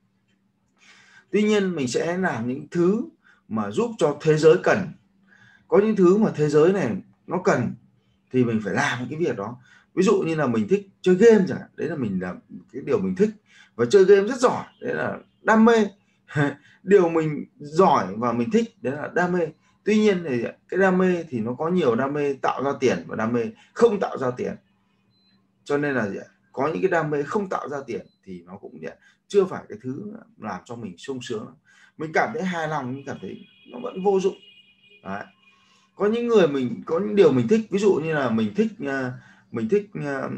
Tuy nhiên mình sẽ làm những thứ mà giúp cho thế giới cần. Có những thứ mà thế giới này nó cần thì mình phải làm cái việc đó. Ví dụ như là mình thích chơi game chẳng hạn, đấy là mình làm cái điều mình thích và chơi game rất giỏi, đấy là đam mê. Điều mình giỏi và mình thích đấy là đam mê. Tuy nhiên thì cái đam mê thì nó có nhiều đam mê tạo ra tiền và đam mê không tạo ra tiền. Cho nên là có những cái đam mê không tạo ra tiền thì nó cũng chưa phải cái thứ làm cho mình sung sướng. Mình cảm thấy hài lòng nhưng cảm thấy nó vẫn vô dụng. Đấy. Có những người mình có những điều mình thích, ví dụ như là mình thích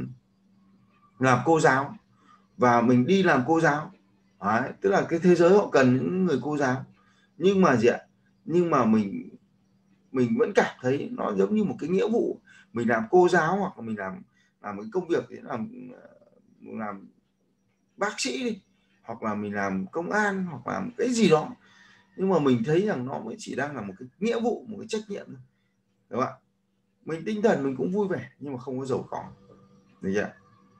làm cô giáo và mình đi làm cô giáo. Đấy. Tức là cái thế giới họ cần những người cô giáo, nhưng mà nhưng mà mình vẫn cảm thấy nó giống như một cái nghĩa vụ. Mình làm cô giáo hoặc là mình làm một công việc thì làm bác sĩ đi, hoặc là mình làm công an hoặc làm cái gì đó, nhưng mà mình thấy rằng nó mới chỉ đang là một cái nghĩa vụ, một cái trách nhiệm thôi, đúng không ạ? Mình tinh thần mình cũng vui vẻ nhưng mà không có giàu có, được chưa?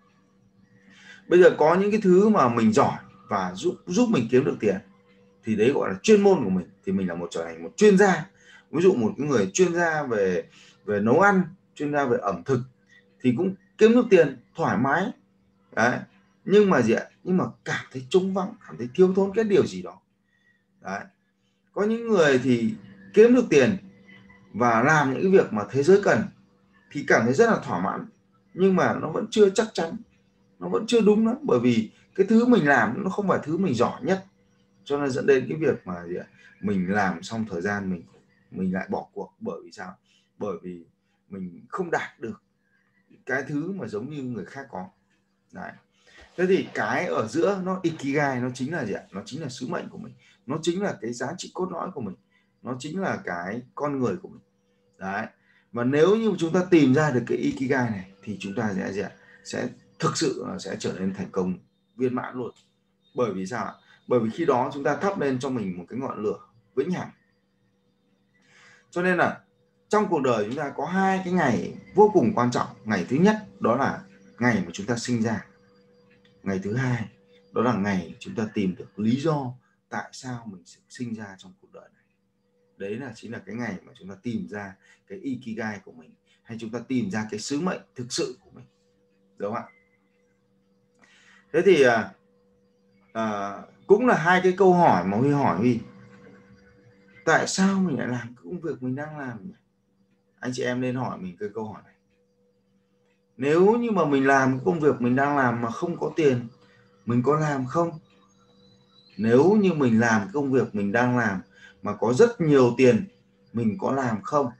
Bây giờ có những cái thứ mà mình giỏi và giúp mình kiếm được tiền thì đấy gọi là chuyên môn của mình, thì mình là trở thành một chuyên gia. Ví dụ một cái người chuyên gia về nấu ăn, chuyên gia về ẩm thực thì cũng kiếm được tiền thoải mái. Đấy. Nhưng mà nhưng mà cảm thấy trống vắng, cảm thấy thiếu thốn cái điều gì đó. Đấy. Có những người thì kiếm được tiền và làm những cái việc mà thế giới cần thì cảm thấy rất là thỏa mãn, nhưng mà nó vẫn chưa chắc chắn, nó vẫn chưa đúng lắm, bởi vì cái thứ mình làm nó không phải thứ mình giỏi nhất, cho nên dẫn đến cái việc mà mình làm xong thời gian mình lại bỏ cuộc. Bởi vì sao? Bởi vì mình không đạt được cái thứ mà giống như người khác có. Đấy. Thế thì cái ở giữa nó Ikigai, nó chính là nó chính là sứ mệnh của mình, nó chính là cái giá trị cốt lõi của mình, nó chính là cái con người của mình. Đấy. Và nếu như chúng ta tìm ra được cái Ikigai này thì chúng ta sẽ thực sự sẽ trở nên thành công viên mãn luôn. Bởi vì sao ạ? Bởi vì khi đó chúng ta thắp lên cho mình một cái ngọn lửa vĩnh hằng. Cho nên là trong cuộc đời chúng ta có hai cái ngày vô cùng quan trọng. Ngày thứ nhất đó là ngày mà chúng ta sinh ra. Ngày thứ hai đó là ngày chúng ta tìm được lý do tại sao mình sinh ra trong cuộc đời này. Đấy chính là cái ngày mà chúng ta tìm ra cái Ikigai của mình, hay chúng ta tìm ra cái sứ mệnh thực sự của mình, đúng không ạ? Thế thì cũng là hai cái câu hỏi mà Huy hỏi Huy. Tại sao mình lại làm cái công việc mình đang làm nhỉ? Anh chị em nên hỏi mình cái câu hỏi này. Nếu như mà mình làm cái công việc mình đang làm mà không có tiền, mình có làm không? Nếu như mình làm cái công việc mình đang làm mà có rất nhiều tiền, mình có làm không?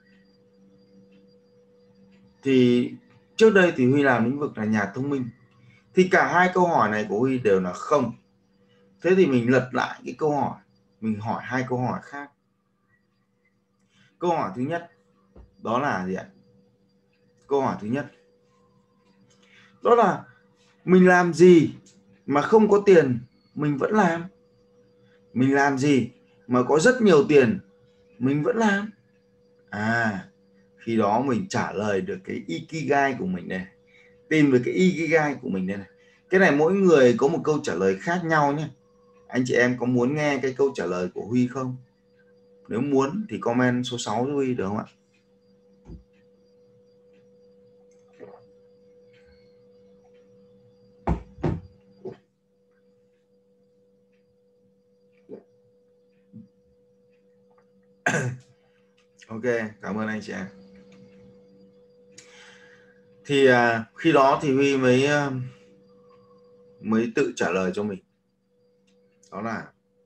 Thì trước đây thì Huy làm lĩnh vực là nhà thông minh, thì cả hai câu hỏi này của Huy đều là không. Thế thì mình lật lại cái câu hỏi, mình hỏi hai câu hỏi khác. Câu hỏi thứ nhất đó là gì ạ? Câu hỏi thứ nhất đó là mình làm gì mà không có tiền mình vẫn làm? Mình làm gì mà có rất nhiều tiền mình vẫn làm? Khi đó mình trả lời được cái Ikigai của mình này, tìm được cái Ikigai của mình đây này. Cái này mỗi người có một câu trả lời khác nhau nhé. Anh chị em có muốn nghe cái câu trả lời của Huy không? Nếu muốn thì comment số 6 cho Huy được không ạ? Ok, cảm ơn anh chị em. Thì khi đó thì Huy mới tự trả lời cho mình. Đó là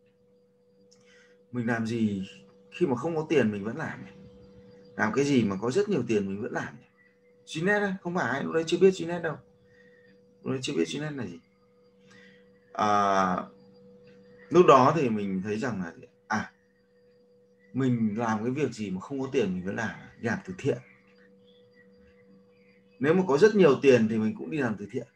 mình làm gì khi mà không có tiền mình vẫn làm? Làm cái gì mà có rất nhiều tiền mình vẫn làm? Gnet đấy, không phải, lúc đấy chưa biết Gnet đâu. Lúc đấy chưa biết Gnet là gì. Lúc đó thì mình thấy rằng là mình làm cái việc gì mà không có tiền mình vẫn làm từ thiện. Nếu mà có rất nhiều tiền thì mình cũng đi làm từ thiện.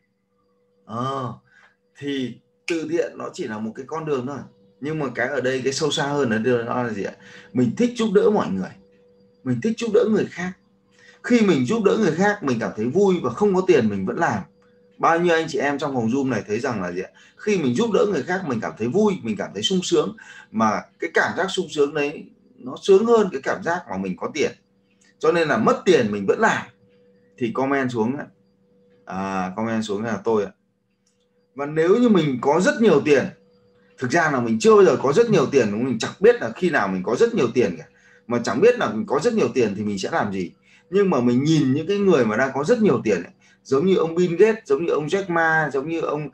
Thì từ thiện nó chỉ là một cái con đường thôi, nhưng mà cái ở đây cái sâu xa hơn nó là gì ạ? Mình thích giúp đỡ mọi người, mình thích giúp đỡ người khác. Khi mình giúp đỡ người khác mình cảm thấy vui và không có tiền mình vẫn làm. Bao nhiêu anh chị em trong phòng Zoom này thấy rằng là gì ạ? Khi mình giúp đỡ người khác mình cảm thấy vui, mình cảm thấy sung sướng, mà cái cảm giác sung sướng đấy nó sướng hơn cái cảm giác mà mình có tiền. Cho nên là mất tiền mình vẫn làm. Thì comment xuống comment xuống là tôi ạ. Và nếu như mình có rất nhiều tiền, thực ra là mình chưa bao giờ có rất nhiều tiền, mình chẳng biết là khi nào mình có rất nhiều tiền cả, mà chẳng biết là mình có rất nhiều tiền thì mình sẽ làm gì. Nhưng mà mình nhìn những cái người mà đang có rất nhiều tiền ấy, giống như ông Bill Gates, giống như ông Jack Ma, giống như ông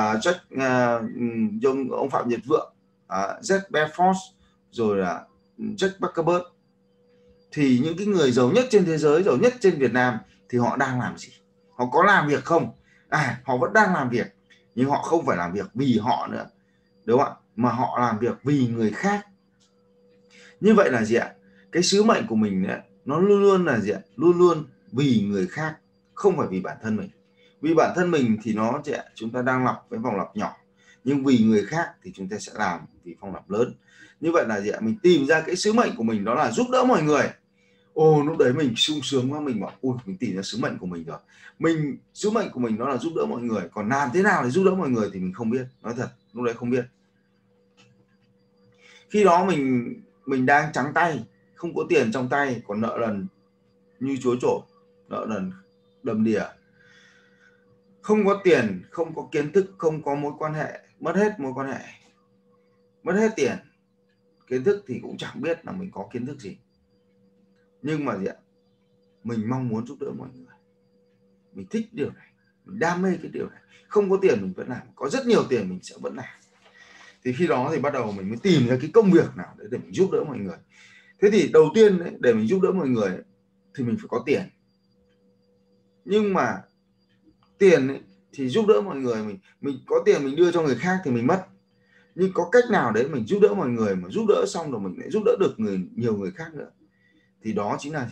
ông Phạm Nhật Vượng, Jeff Bezos, rồi là Jack Zuckerberg, thì những cái người giàu nhất trên thế giới, giàu nhất trên Việt Nam thì họ đang làm gì? Họ có làm việc không? Họ vẫn đang làm việc, nhưng họ không phải làm việc vì họ nữa, đúng không ạ? Mà họ làm việc vì người khác. Như vậy là gì ạ? Cái sứ mệnh của mình ấy, nó luôn luôn là gì ạ? Luôn luôn vì người khác, không phải vì bản thân mình. Vì bản thân mình thì nó gì ạ? Chúng ta đang lọc với vòng lặp nhỏ, nhưng vì người khác thì chúng ta sẽ làm vì vòng lặp lớn. Như vậy là gì ạ? Mình tìm ra cái sứ mệnh của mình đó là giúp đỡ mọi người. Lúc đấy mình sung sướng quá, mình bảo mình tìm ra sứ mệnh của mình rồi. Sứ mệnh của mình đó là giúp đỡ mọi người, còn làm thế nào để giúp đỡ mọi người thì mình không biết, nói thật lúc đấy không biết. Khi đó mình đang trắng tay, không có tiền trong tay, còn nợ nần như chúa trổ, nợ nần đầm đìa, không có tiền, không có kiến thức, không có mối quan hệ, mất hết mối quan hệ, mất hết tiền, kiến thức thì cũng chẳng biết là mình có kiến thức gì. Nhưng mà gì ạ? Mình mong muốn giúp đỡ mọi người, mình thích điều này, mình đam mê cái điều này. Không có tiền mình vẫn làm, có rất nhiều tiền mình sẽ vẫn làm. Thì khi đó thì bắt đầu mình mới tìm ra cái công việc nào để mình giúp đỡ mọi người. Thế thì đầu tiên ấy, để mình giúp đỡ mọi người ấy, thì mình phải có tiền. Nhưng mà tiền ấy, thì giúp đỡ mọi người, mình có tiền mình đưa cho người khác thì mình mất. Nhưng có cách nào đấy mình giúp đỡ mọi người, mà giúp đỡ xong rồi mình lại giúp đỡ được nhiều người khác nữa, thì đó chính là gì ạ?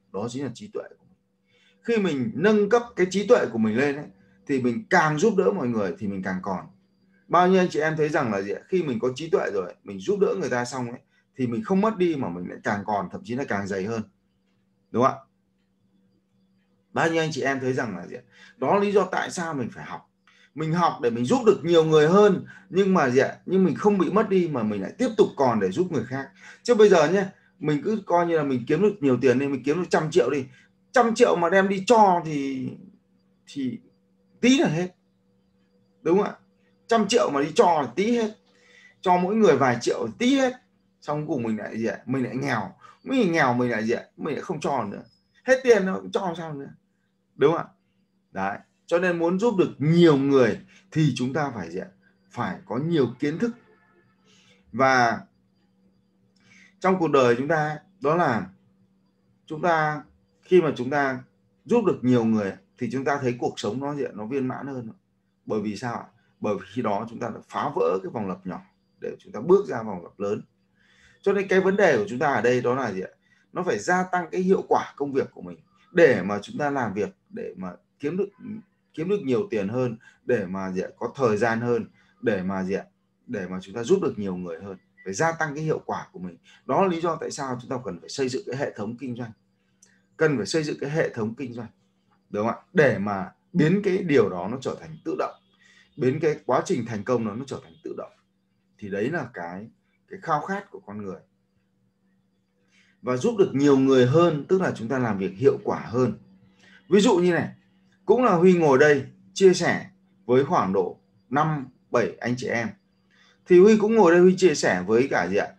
đó chính là trí tuệ của mình. Khi mình nâng cấp cái trí tuệ của mình lên ấy, thì mình càng giúp đỡ mọi người thì mình càng còn. Bao nhiêu anh chị em thấy rằng là gì ạ? Khi mình có trí tuệ rồi, mình giúp đỡ người ta xong ấy, thì mình không mất đi mà mình lại càng còn, thậm chí là càng dày hơn, đúng không ạ? Bao nhiêu anh chị em thấy rằng là gì ạ? Đó là lý do tại sao mình phải học. Mình học để mình giúp được nhiều người hơn, nhưng mà gì ạ? Nhưng mình không bị mất đi mà mình lại tiếp tục còn để giúp người khác. Chứ bây giờ nhé, mình cứ coi như là mình kiếm được nhiều tiền nên mình kiếm được 100 triệu đi, 100 triệu mà đem đi cho thì tí là hết, đúng không ạ? 100 triệu mà đi cho là tí hết, cho mỗi người vài triệu tí hết, xong cùng mình lại gì ạ? Mình lại nghèo, mình lại gì ạ? Mình lại không cho nữa, hết tiền nó cũng cho sao nữa, đúng không ạ? Đấy, cho nên muốn giúp được nhiều người thì chúng ta phải gì ạ? Phải có nhiều kiến thức. Và trong cuộc đời chúng ta, đó là chúng ta khi mà chúng ta giúp được nhiều người thì chúng ta thấy cuộc sống nó gì ạ? Nó viên mãn hơn. Bởi vì sao ạ? Bởi vì khi đó chúng ta đã phá vỡ cái vòng lặp nhỏ để chúng ta bước ra vòng lặp lớn. Cho nên cái vấn đề của chúng ta ở đây đó là gì ạ? Nó phải gia tăng cái hiệu quả công việc của mình để mà chúng ta làm việc, để mà kiếm được nhiều tiền hơn, để mà gì ạ? Có thời gian hơn, để mà gì ạ? Để mà chúng ta giúp được nhiều người hơn, phải gia tăng cái hiệu quả của mình. Đó là lý do tại sao chúng ta cần phải xây dựng cái hệ thống kinh doanh, đúng không ạ? Để mà biến cái điều đó nó trở thành tự động, biến cái quá trình thành công nó trở thành tự động. Thì đấy là cái khao khát của con người. Và giúp được nhiều người hơn tức là chúng ta làm việc hiệu quả hơn. Ví dụ như này, cũng là Huy ngồi đây chia sẻ với khoảng độ 5-7 anh chị em, thì Huy cũng ngồi đây Huy chia sẻ với cả gì ạ?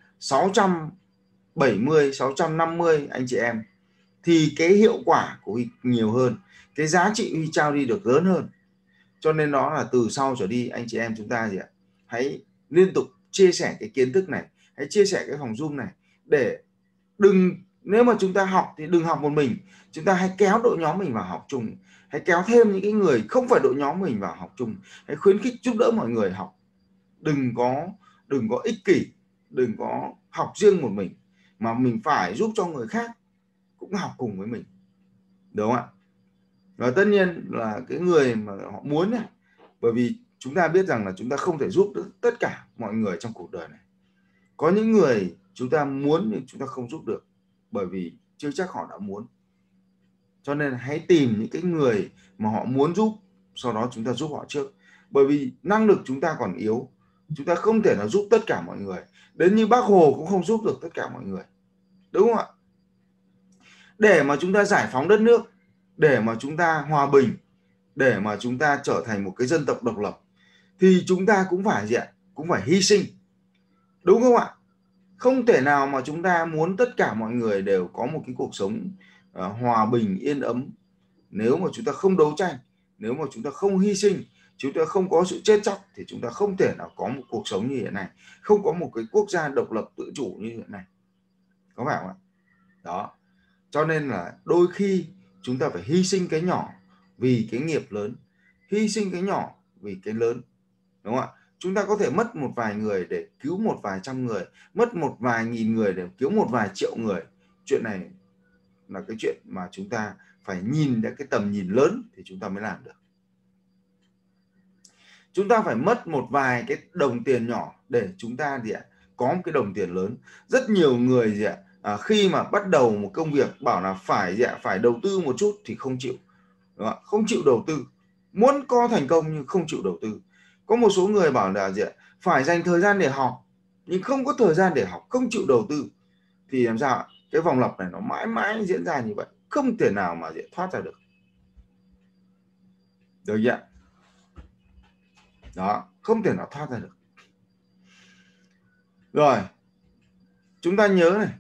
670-650 anh chị em, thì cái hiệu quả của Huy nhiều hơn, cái giá trị Huy trao đi được lớn hơn. Cho nên đó là từ sau trở đi anh chị em chúng ta gì ạ? Hãy liên tục chia sẻ cái kiến thức này, hãy chia sẻ cái phòng Zoom này, để nếu mà chúng ta học thì đừng học một mình, chúng ta hãy kéo đội nhóm mình vào học chung, hãy kéo thêm những cái người không phải đội nhóm mình vào học chung, hãy khuyến khích giúp đỡ mọi người học. Đừng có ích kỷ, đừng có học riêng một mình, mà mình phải giúp cho người khác cũng học cùng với mình, đúng không ạ? Và tất nhiên là cái người mà họ muốn này, bởi vì chúng ta biết rằng là chúng ta không thể giúp được tất cả mọi người trong cuộc đời này. Có những người chúng ta muốn nhưng chúng ta không giúp được, bởi vì chưa chắc họ đã muốn. Cho nên hãy tìm những cái người mà họ muốn giúp, sau đó chúng ta giúp họ trước. Bởi vì năng lực chúng ta còn yếu, chúng ta không thể nào giúp tất cả mọi người. Đến như Bác Hồ cũng không giúp được tất cả mọi người, đúng không ạ? Để mà chúng ta giải phóng đất nước, để mà chúng ta hòa bình, để mà chúng ta trở thành một cái dân tộc độc lập, thì chúng ta cũng phải gì ạ? Cũng phải hy sinh, đúng không ạ? Không thể nào mà chúng ta muốn tất cả mọi người đều có một cái cuộc sống hòa bình, yên ấm. Nếu mà chúng ta không đấu tranh, nếu mà chúng ta không hy sinh, chúng ta không có sự chết chóc, thì chúng ta không thể nào có một cuộc sống như hiện nay, không có một cái quốc gia độc lập tự chủ như hiện nay. Có phải không ạ? Đó. Cho nên là đôi khi chúng ta phải hy sinh cái nhỏ vì cái nghiệp lớn, hy sinh cái nhỏ vì cái lớn, đúng không ạ? Chúng ta có thể mất một vài người để cứu một vài trăm người, mất một vài nghìn người để cứu một vài triệu người. Chuyện này là cái chuyện mà chúng ta phải nhìn đến cái tầm nhìn lớn thì chúng ta mới làm được. Chúng ta phải mất một vài cái đồng tiền nhỏ để chúng ta gì ạ? Có một cái đồng tiền lớn. Rất nhiều người gì ạ? Khi mà bắt đầu một công việc bảo là phải gì ạ? Phải đầu tư một chút thì không chịu, đúng không? Không chịu đầu tư, muốn có thành công nhưng không chịu đầu tư. Có một số người bảo là gì ạ? Phải dành thời gian để học nhưng không có thời gian để học, không chịu đầu tư, thì làm sao ạ? Cái vòng lặp này nó mãi mãi diễn ra như vậy, không thể nào mà thoát ra được. Được chưa? Đó, không thể nào thoát ra được. Rồi, chúng ta nhớ này.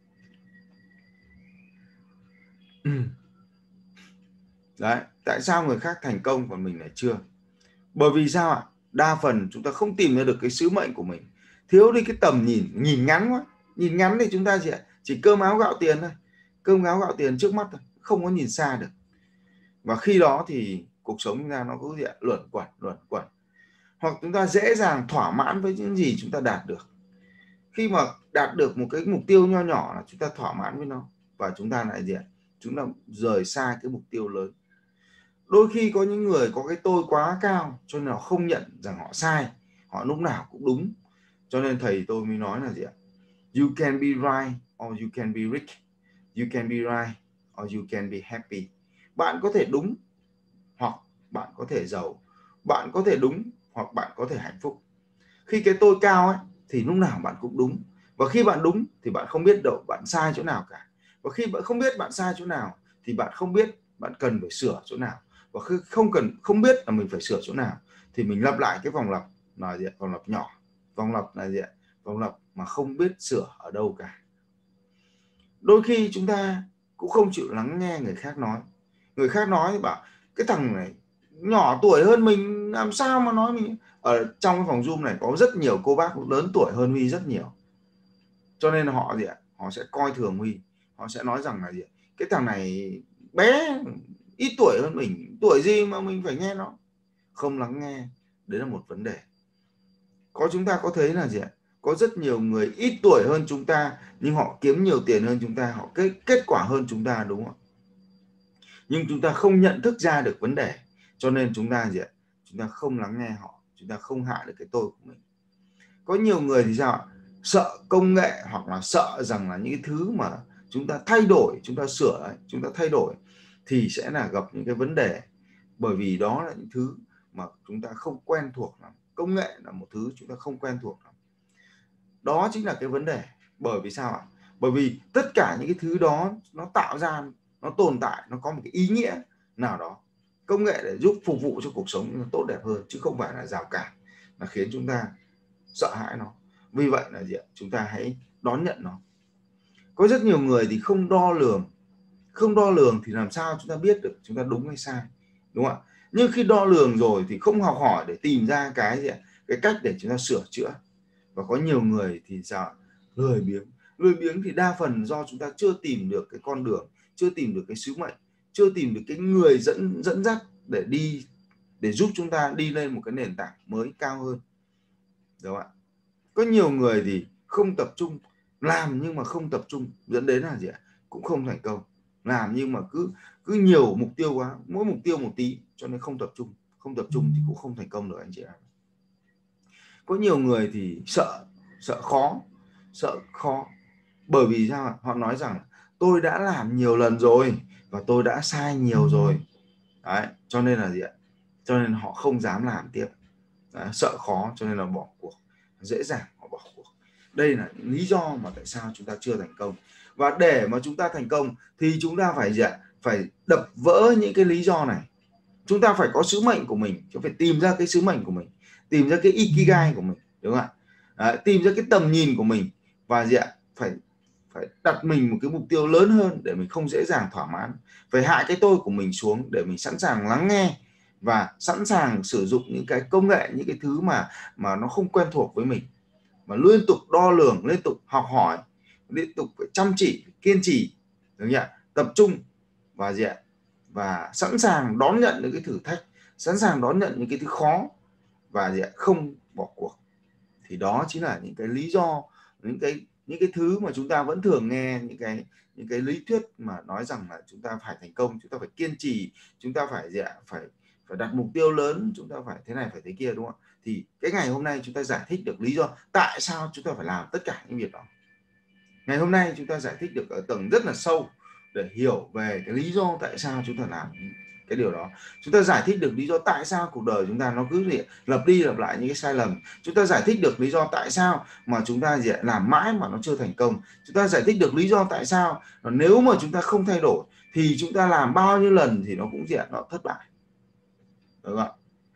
Đấy, tại sao người khác thành công còn mình lại chưa? Bởi vì sao ạ? Đa phần chúng ta không tìm ra được cái sứ mệnh của mình, thiếu đi cái tầm nhìn ngắn quá. Nhìn ngắn thì chúng ta chỉ cơm áo gạo tiền thôi, cơm áo gạo tiền trước mắt thôi, không có nhìn xa được. Và khi đó thì cuộc sống chúng ta nó cứ luẩn quẩn. Hoặc chúng ta dễ dàng thỏa mãn với những gì chúng ta đạt được. Khi mà đạt được một cái mục tiêu nho nhỏ là chúng ta thỏa mãn với nó, và chúng ta lại chúng ta rời xa cái mục tiêu lớn. Đôi khi có những người có cái tôi quá cao cho nên họ không nhận rằng họ sai, họ lúc nào cũng đúng. Cho nên thầy tôi mới nói là gì ạ? You can be right or you can be rich. You can be right or you can be happy. Bạn có thể đúng hoặc bạn có thể giàu. Bạn có thể đúng hoặc bạn có thể hạnh phúc. Khi cái tôi cao ấy thì lúc nào bạn cũng đúng. Và khi bạn đúng thì bạn không biết đâu bạn sai chỗ nào cả. Và khi bạn không biết bạn sai chỗ nào thì bạn không biết bạn cần phải sửa chỗ nào. Và khi không biết là mình phải sửa chỗ nào thì mình lặp lại cái vòng lặp là gì? Vòng lặp nhỏ. Vòng lặp là gì? Vòng lặp mà không biết sửa ở đâu cả. Đôi khi chúng ta cũng không chịu lắng nghe người khác nói. Người khác nói thì bảo cái thằng này nhỏ tuổi hơn mình làm sao mà nói mình. Ở trong cái phòng Zoom này có rất nhiều cô bác lớn tuổi hơn Huy rất nhiều. Cho nên họ gì ạ? Họ sẽ coi thường Huy. Họ sẽ nói rằng là gì? Cái thằng này bé, ít tuổi hơn mình, tuổi gì mà mình phải nghe nó. Không lắng nghe, đấy là một vấn đề. Chúng ta có thấy là gì ạ? Có rất nhiều người ít tuổi hơn chúng ta nhưng họ kiếm nhiều tiền hơn chúng ta, họ kết quả hơn chúng ta, đúng không? Nhưng chúng ta không nhận thức ra được vấn đề, cho nên chúng ta gì ạ? Chúng ta không lắng nghe họ, chúng ta không hạ được cái tôi của mình. Có nhiều người thì sao ạ? Sợ công nghệ hoặc là sợ rằng là những cái thứ mà chúng ta thay đổi, chúng ta sửa, chúng ta thay đổi thì sẽ là gặp những cái vấn đề, bởi vì đó là những thứ mà chúng ta không quen thuộc lắm. Công nghệ là một thứ chúng ta không quen thuộc lắm. Đó chính là cái vấn đề. Bởi vì sao ạ? Bởi vì tất cả những cái thứ đó nó tạo ra, nó tồn tại, nó có một cái ý nghĩa nào đó. Công nghệ để giúp phục vụ cho cuộc sống nó tốt đẹp hơn, chứ không phải là rào cản, là khiến chúng ta sợ hãi nó. Vì vậy là gì ạ? Chúng ta hãy đón nhận nó. Có rất nhiều người thì không đo lường thì làm sao chúng ta biết được chúng ta đúng hay sai, đúng không ạ? Nhưng khi đo lường rồi thì không học hỏi để tìm ra cái gì ạ? Cái cách để chúng ta sửa chữa. Và có nhiều người thì sao? Lười biếng thì đa phần do chúng ta chưa tìm được cái con đường, chưa tìm được cái sứ mệnh, chưa tìm được cái người dẫn dắt để giúp chúng ta đi lên một cái nền tảng mới cao hơn, đúng không ạ? Có nhiều người thì không tập trung, làm nhưng mà không tập trung, dẫn đến là gì ạ? Cũng không thành công. Làm nhưng mà cứ nhiều mục tiêu quá, mỗi mục tiêu một tí, cho nên không tập trung thì cũng không thành công được anh chị em. Có nhiều người thì sợ khó, bởi vì sao? Họ nói rằng tôi đã làm nhiều lần rồi và tôi đã sai nhiều rồi. Đấy, cho nên là gì ạ? Cho nên họ không dám làm tiếp. Đấy, sợ khó cho nên là bỏ cuộc, dễ dàng họ bỏ cuộc. Đây là những lý do mà tại sao chúng ta chưa thành công. Và để mà chúng ta thành công thì chúng ta phải gì ạ? Phải đập vỡ những cái lý do này. Chúng ta phải có sứ mệnh của mình, chúng phải tìm ra cái sứ mệnh của mình, tìm ra cái ikigai của mình, đúng không ạ? Đấy, tìm ra cái tầm nhìn của mình và gì ạ? Phải đặt mình một cái mục tiêu lớn hơn để mình không dễ dàng thỏa mãn. Phải hạ cái tôi của mình xuống để mình sẵn sàng lắng nghe và sẵn sàng sử dụng những cái công nghệ, những cái thứ mà nó không quen thuộc với mình, mà liên tục đo lường, liên tục học hỏi, liên tục phải chăm chỉ, kiên trì, đúng không? Tập trung và gì ạ? Và sẵn sàng đón nhận những cái thử thách, sẵn sàng đón nhận những cái thứ khó và gì ạ? Không bỏ cuộc. Thì đó chính là những cái lý do, những cái thứ mà chúng ta vẫn thường nghe, những cái lý thuyết mà nói rằng là chúng ta phải thành công, chúng ta phải kiên trì, chúng ta phải gì ạ? Phải đặt mục tiêu lớn, chúng ta phải thế này phải thế kia, đúng không ạ? Thì cái ngày hôm nay chúng ta giải thích được lý do tại sao chúng ta phải làm tất cả những việc đó. Ngày hôm nay chúng ta giải thích được ở tầng rất là sâu để hiểu về cái lý do tại sao chúng ta làm cái điều đó. Chúng ta giải thích được lý do tại sao cuộc đời chúng ta nó cứ lặp đi lặp lại những cái sai lầm. Chúng ta giải thích được lý do tại sao mà chúng ta làm mãi mà nó chưa thành công. Chúng ta giải thích được lý do tại sao nếu mà chúng ta không thay đổi thì chúng ta làm bao nhiêu lần thì nó cũng nó thất bại, đúng không ạ?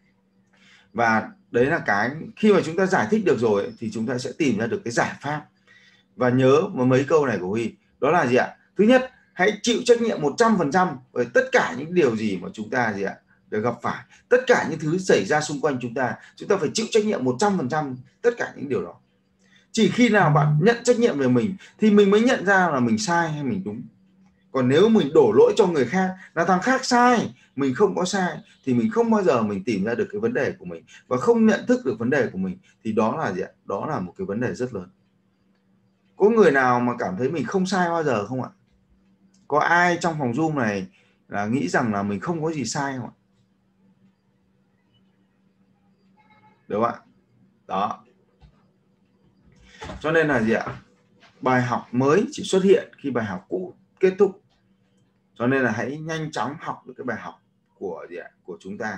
Và đấy là cái khi mà chúng ta giải thích được rồi thì chúng ta sẽ tìm ra được cái giải pháp. Và nhớ mấy câu này của Huy, đó là gì ạ? Thứ nhất, hãy chịu trách nhiệm 100% với tất cả những điều gì mà chúng ta được gặp phải, tất cả những thứ xảy ra xung quanh chúng ta phải chịu trách nhiệm 100% tất cả những điều đó. Chỉ khi nào bạn nhận trách nhiệm về mình thì mình mới nhận ra là mình sai hay mình đúng. Còn nếu mình đổ lỗi cho người khác là thằng khác sai, mình không có sai, thì mình không bao giờ mình tìm ra được cái vấn đề của mình và không nhận thức được vấn đề của mình, thì đó là gì ạ? Đó là một cái vấn đề rất lớn. Có người nào mà cảm thấy mình không sai bao giờ không ạ? Có ai trong phòng Zoom này là nghĩ rằng là mình không có gì sai không ạ? Đúng không ạ? Đó. Cho nên là gì ạ? Bài học mới chỉ xuất hiện khi bài học cũ kết thúc. Cho nên là hãy nhanh chóng học được cái bài học của gì ạ? Của chúng ta.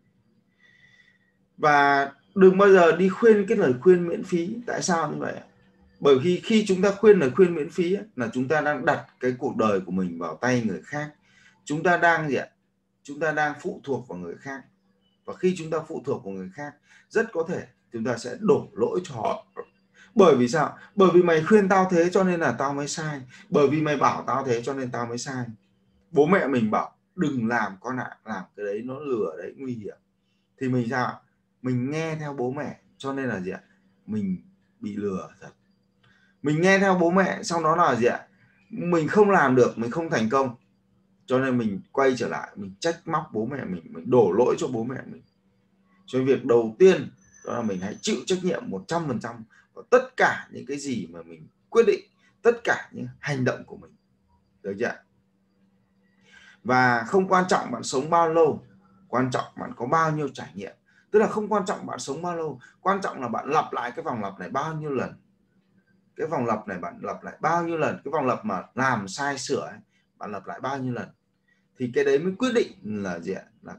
Và đừng bao giờ đi khuyên cái lời khuyên miễn phí. Tại sao như vậy? Bởi vì khi chúng ta khuyên lời khuyên miễn phí là chúng ta đang đặt cái cuộc đời của mình vào tay người khác. Chúng ta đang gì ạ? Chúng ta đang phụ thuộc vào người khác. Và khi chúng ta phụ thuộc vào người khác, rất có thể chúng ta sẽ đổ lỗi cho họ. Bởi vì sao? Bởi vì mày khuyên tao thế cho nên là tao mới sai. Bởi vì mày bảo tao thế cho nên tao mới sai. Bố mẹ mình bảo đừng làm con ạ, làm cái đấy nó lừa đấy, nguy hiểm. Thì mình sao? Mình nghe theo bố mẹ cho nên là gì ạ? Mình bị lừa thật. Mình nghe theo bố mẹ xong đó là gì ạ? Mình không làm được, mình không thành công. Cho nên mình quay trở lại, mình trách móc bố mẹ mình đổ lỗi cho bố mẹ mình. Cho nên việc đầu tiên đó là mình hãy chịu trách nhiệm 100% vào tất cả những cái gì mà mình quyết định, tất cả những hành động của mình. Được chưa? Và không quan trọng bạn sống bao lâu, quan trọng bạn có bao nhiêu trải nghiệm. Tức là không quan trọng bạn sống bao lâu, quan trọng là bạn lặp lại cái vòng lặp này bao nhiêu lần. Cái vòng lặp này bạn lặp lại bao nhiêu lần, cái vòng lặp mà làm sai sửa ấy, bạn lặp lại bao nhiêu lần. Thì cái đấy mới quyết định là gì ạ? Là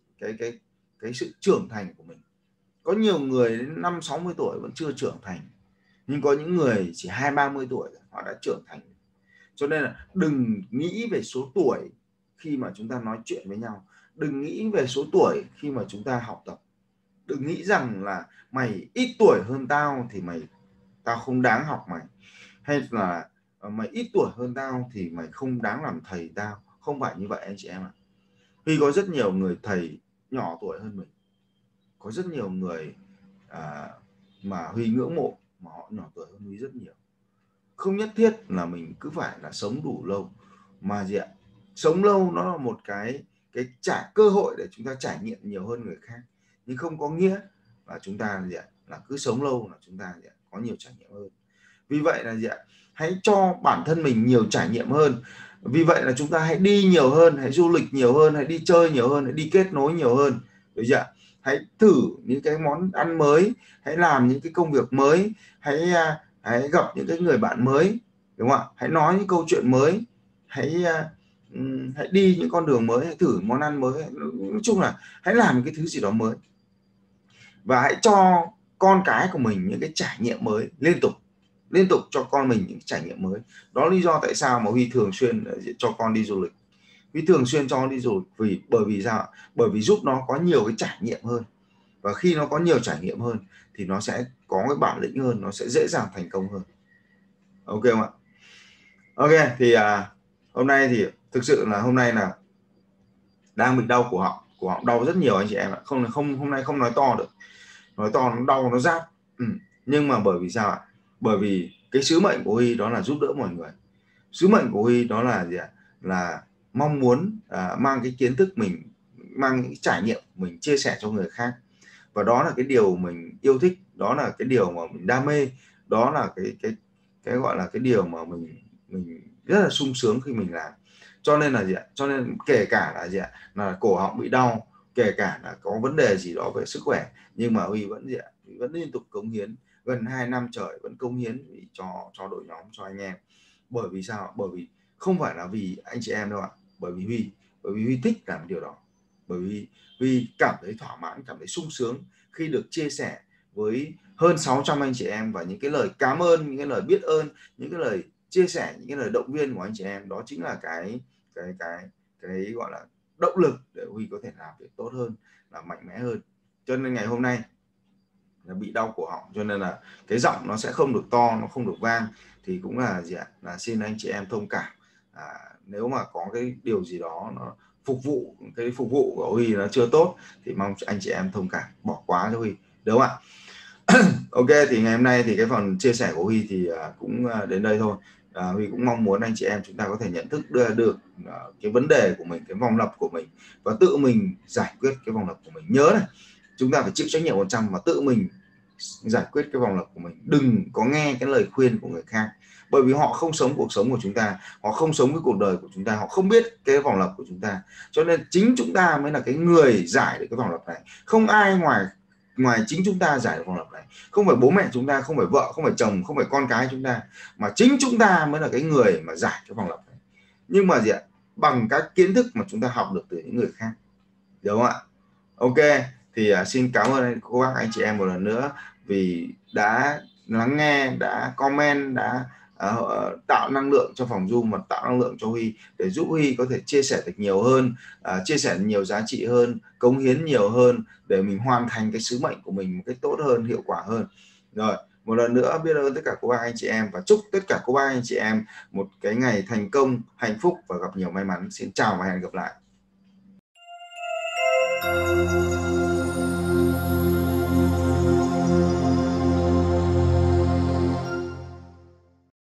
cái sự trưởng thành của mình. Có nhiều người đến 50-60 tuổi vẫn chưa trưởng thành, nhưng có những người chỉ 20-30 tuổi họ đã trưởng thành. Cho nên là đừng nghĩ về số tuổi khi mà chúng ta nói chuyện với nhau, đừng nghĩ về số tuổi khi mà chúng ta học tập. Đừng nghĩ rằng là mày ít tuổi hơn tao thì tao không đáng học mày, hay là mày ít tuổi hơn tao thì mày không đáng làm thầy tao. Không phải như vậy anh chị em ạ. Huy có rất nhiều người thầy nhỏ tuổi hơn mình, có rất nhiều người mà Huy ngưỡng mộ mà họ nhỏ tuổi hơn Huy rất nhiều. Không nhất thiết là mình cứ phải là sống đủ lâu, mà gì ạ? Sống lâu nó là một cái cơ hội để chúng ta trải nghiệm nhiều hơn người khác, nhưng không có nghĩa là chúng ta gì ạ? Là cứ sống lâu là chúng ta gì ạ? Có nhiều trải nghiệm hơn. Vì vậy là gì ạ? Hãy cho bản thân mình nhiều trải nghiệm hơn. Vì vậy là chúng ta hãy đi nhiều hơn, hãy du lịch nhiều hơn, hãy đi chơi nhiều hơn, hãy đi kết nối nhiều hơn. Được chưa? Hãy thử những cái món ăn mới, hãy làm những cái công việc mới, hãy gặp những cái người bạn mới, đúng không ạ? Hãy nói những câu chuyện mới, hãy đi những con đường mới, hãy thử món ăn mới. Nói chung là hãy làm cái thứ gì đó mới, và hãy cho con cái của mình những cái trải nghiệm mới liên tục cho con mình những trải nghiệm mới. Đó là lý do tại sao mà Huy thường xuyên cho con đi du lịch. Huy thường xuyên cho con đi du lịch bởi vì sao? Bởi vì giúp nó có nhiều cái trải nghiệm hơn, và khi nó có nhiều trải nghiệm hơn thì nó sẽ có cái bản lĩnh hơn, nó sẽ dễ dàng thành công hơn. Ok không ạ? Ok, thì hôm nay thì thực sự là hôm nay là đang bị đau cổ họng đau rất nhiều anh chị em ạ. Không hôm nay không nói to được, nói to nó đau, nó rát. Nhưng mà bởi vì sao ạ? Bởi vì cái sứ mệnh của Huy đó là giúp đỡ mọi người. Sứ mệnh của Huy đó là gì ạ? Là mong muốn mang cái kiến thức mình, mang những trải nghiệm mình chia sẻ cho người khác. Và đó là cái điều mình yêu thích, đó là cái điều mà mình đam mê, đó là cái gọi là cái điều mà mình rất là sung sướng khi mình làm. Cho nên là gì ạ? Cho nên kể cả là gì ạ? Là cổ họng bị đau, kể cả là có vấn đề gì đó về sức khỏe, nhưng mà Huy vẫn gì ạ? Vẫn liên tục cống hiến, gần 2 năm trời vẫn cống hiến cho đội nhóm, cho anh em. Bởi vì sao? Bởi vì không phải là vì anh chị em đâu ạ. Bởi vì Huy thích làm điều đó. Bởi vì Huy cảm thấy thỏa mãn, cảm thấy sung sướng khi được chia sẻ với hơn 600 anh chị em, và những cái lời cảm ơn, những cái lời biết ơn, những cái lời chia sẻ, những cái lời động viên của anh chị em, đó chính là cái gọi là động lực để Huy có thể làm việc tốt hơn, là mạnh mẽ hơn. Cho nên ngày hôm nay là bị đau cổ họng, cho nên là cái giọng nó sẽ không được to, nó không được vang, thì cũng là gì ạ? Là xin anh chị em thông cảm. Nếu mà có cái điều gì đó nó phục vụ của Huy nó chưa tốt thì mong anh chị em thông cảm, bỏ qua cho Huy, đúng không ạ? Ok, thì ngày hôm nay thì cái phần chia sẻ của Huy thì cũng đến đây thôi. Huy cũng mong muốn anh chị em chúng ta có thể nhận thức được cái vấn đề của mình, cái vòng lặp của mình, và tự mình giải quyết cái vòng lặp của mình. Nhớ này, chúng ta phải chịu trách nhiệm 100% và tự mình giải quyết cái vòng lặp của mình. Đừng có nghe cái lời khuyên của người khác, bởi vì họ không sống cuộc sống của chúng ta, họ không sống cái cuộc đời của chúng ta, họ không biết cái vòng lặp của chúng ta. Cho nên chính chúng ta mới là cái người giải được cái vòng lặp này, không ai ngoài chính chúng ta giải được vòng lặp này. Không phải bố mẹ chúng ta, không phải vợ, không phải chồng, không phải con cái chúng ta, mà chính chúng ta mới là cái người mà giải cái vòng lặp này. Nhưng mà gì ạ? Bằng các kiến thức mà chúng ta học được từ những người khác, đúng không ạ? Ok, thì xin cảm ơn cô bác anh chị em một lần nữa vì đã lắng nghe, đã comment, đã tạo năng lượng cho phòng Zoom và tạo năng lượng cho Huy để giúp Huy có thể chia sẻ được nhiều hơn, chia sẻ nhiều giá trị hơn, cống hiến nhiều hơn để mình hoàn thành cái sứ mệnh của mình một cách tốt hơn, hiệu quả hơn. Rồi, một lần nữa biết ơn tất cả cô bác anh chị em và chúc tất cả cô bác anh chị em một cái ngày thành công, hạnh phúc và gặp nhiều may mắn. Xin chào và hẹn gặp lại.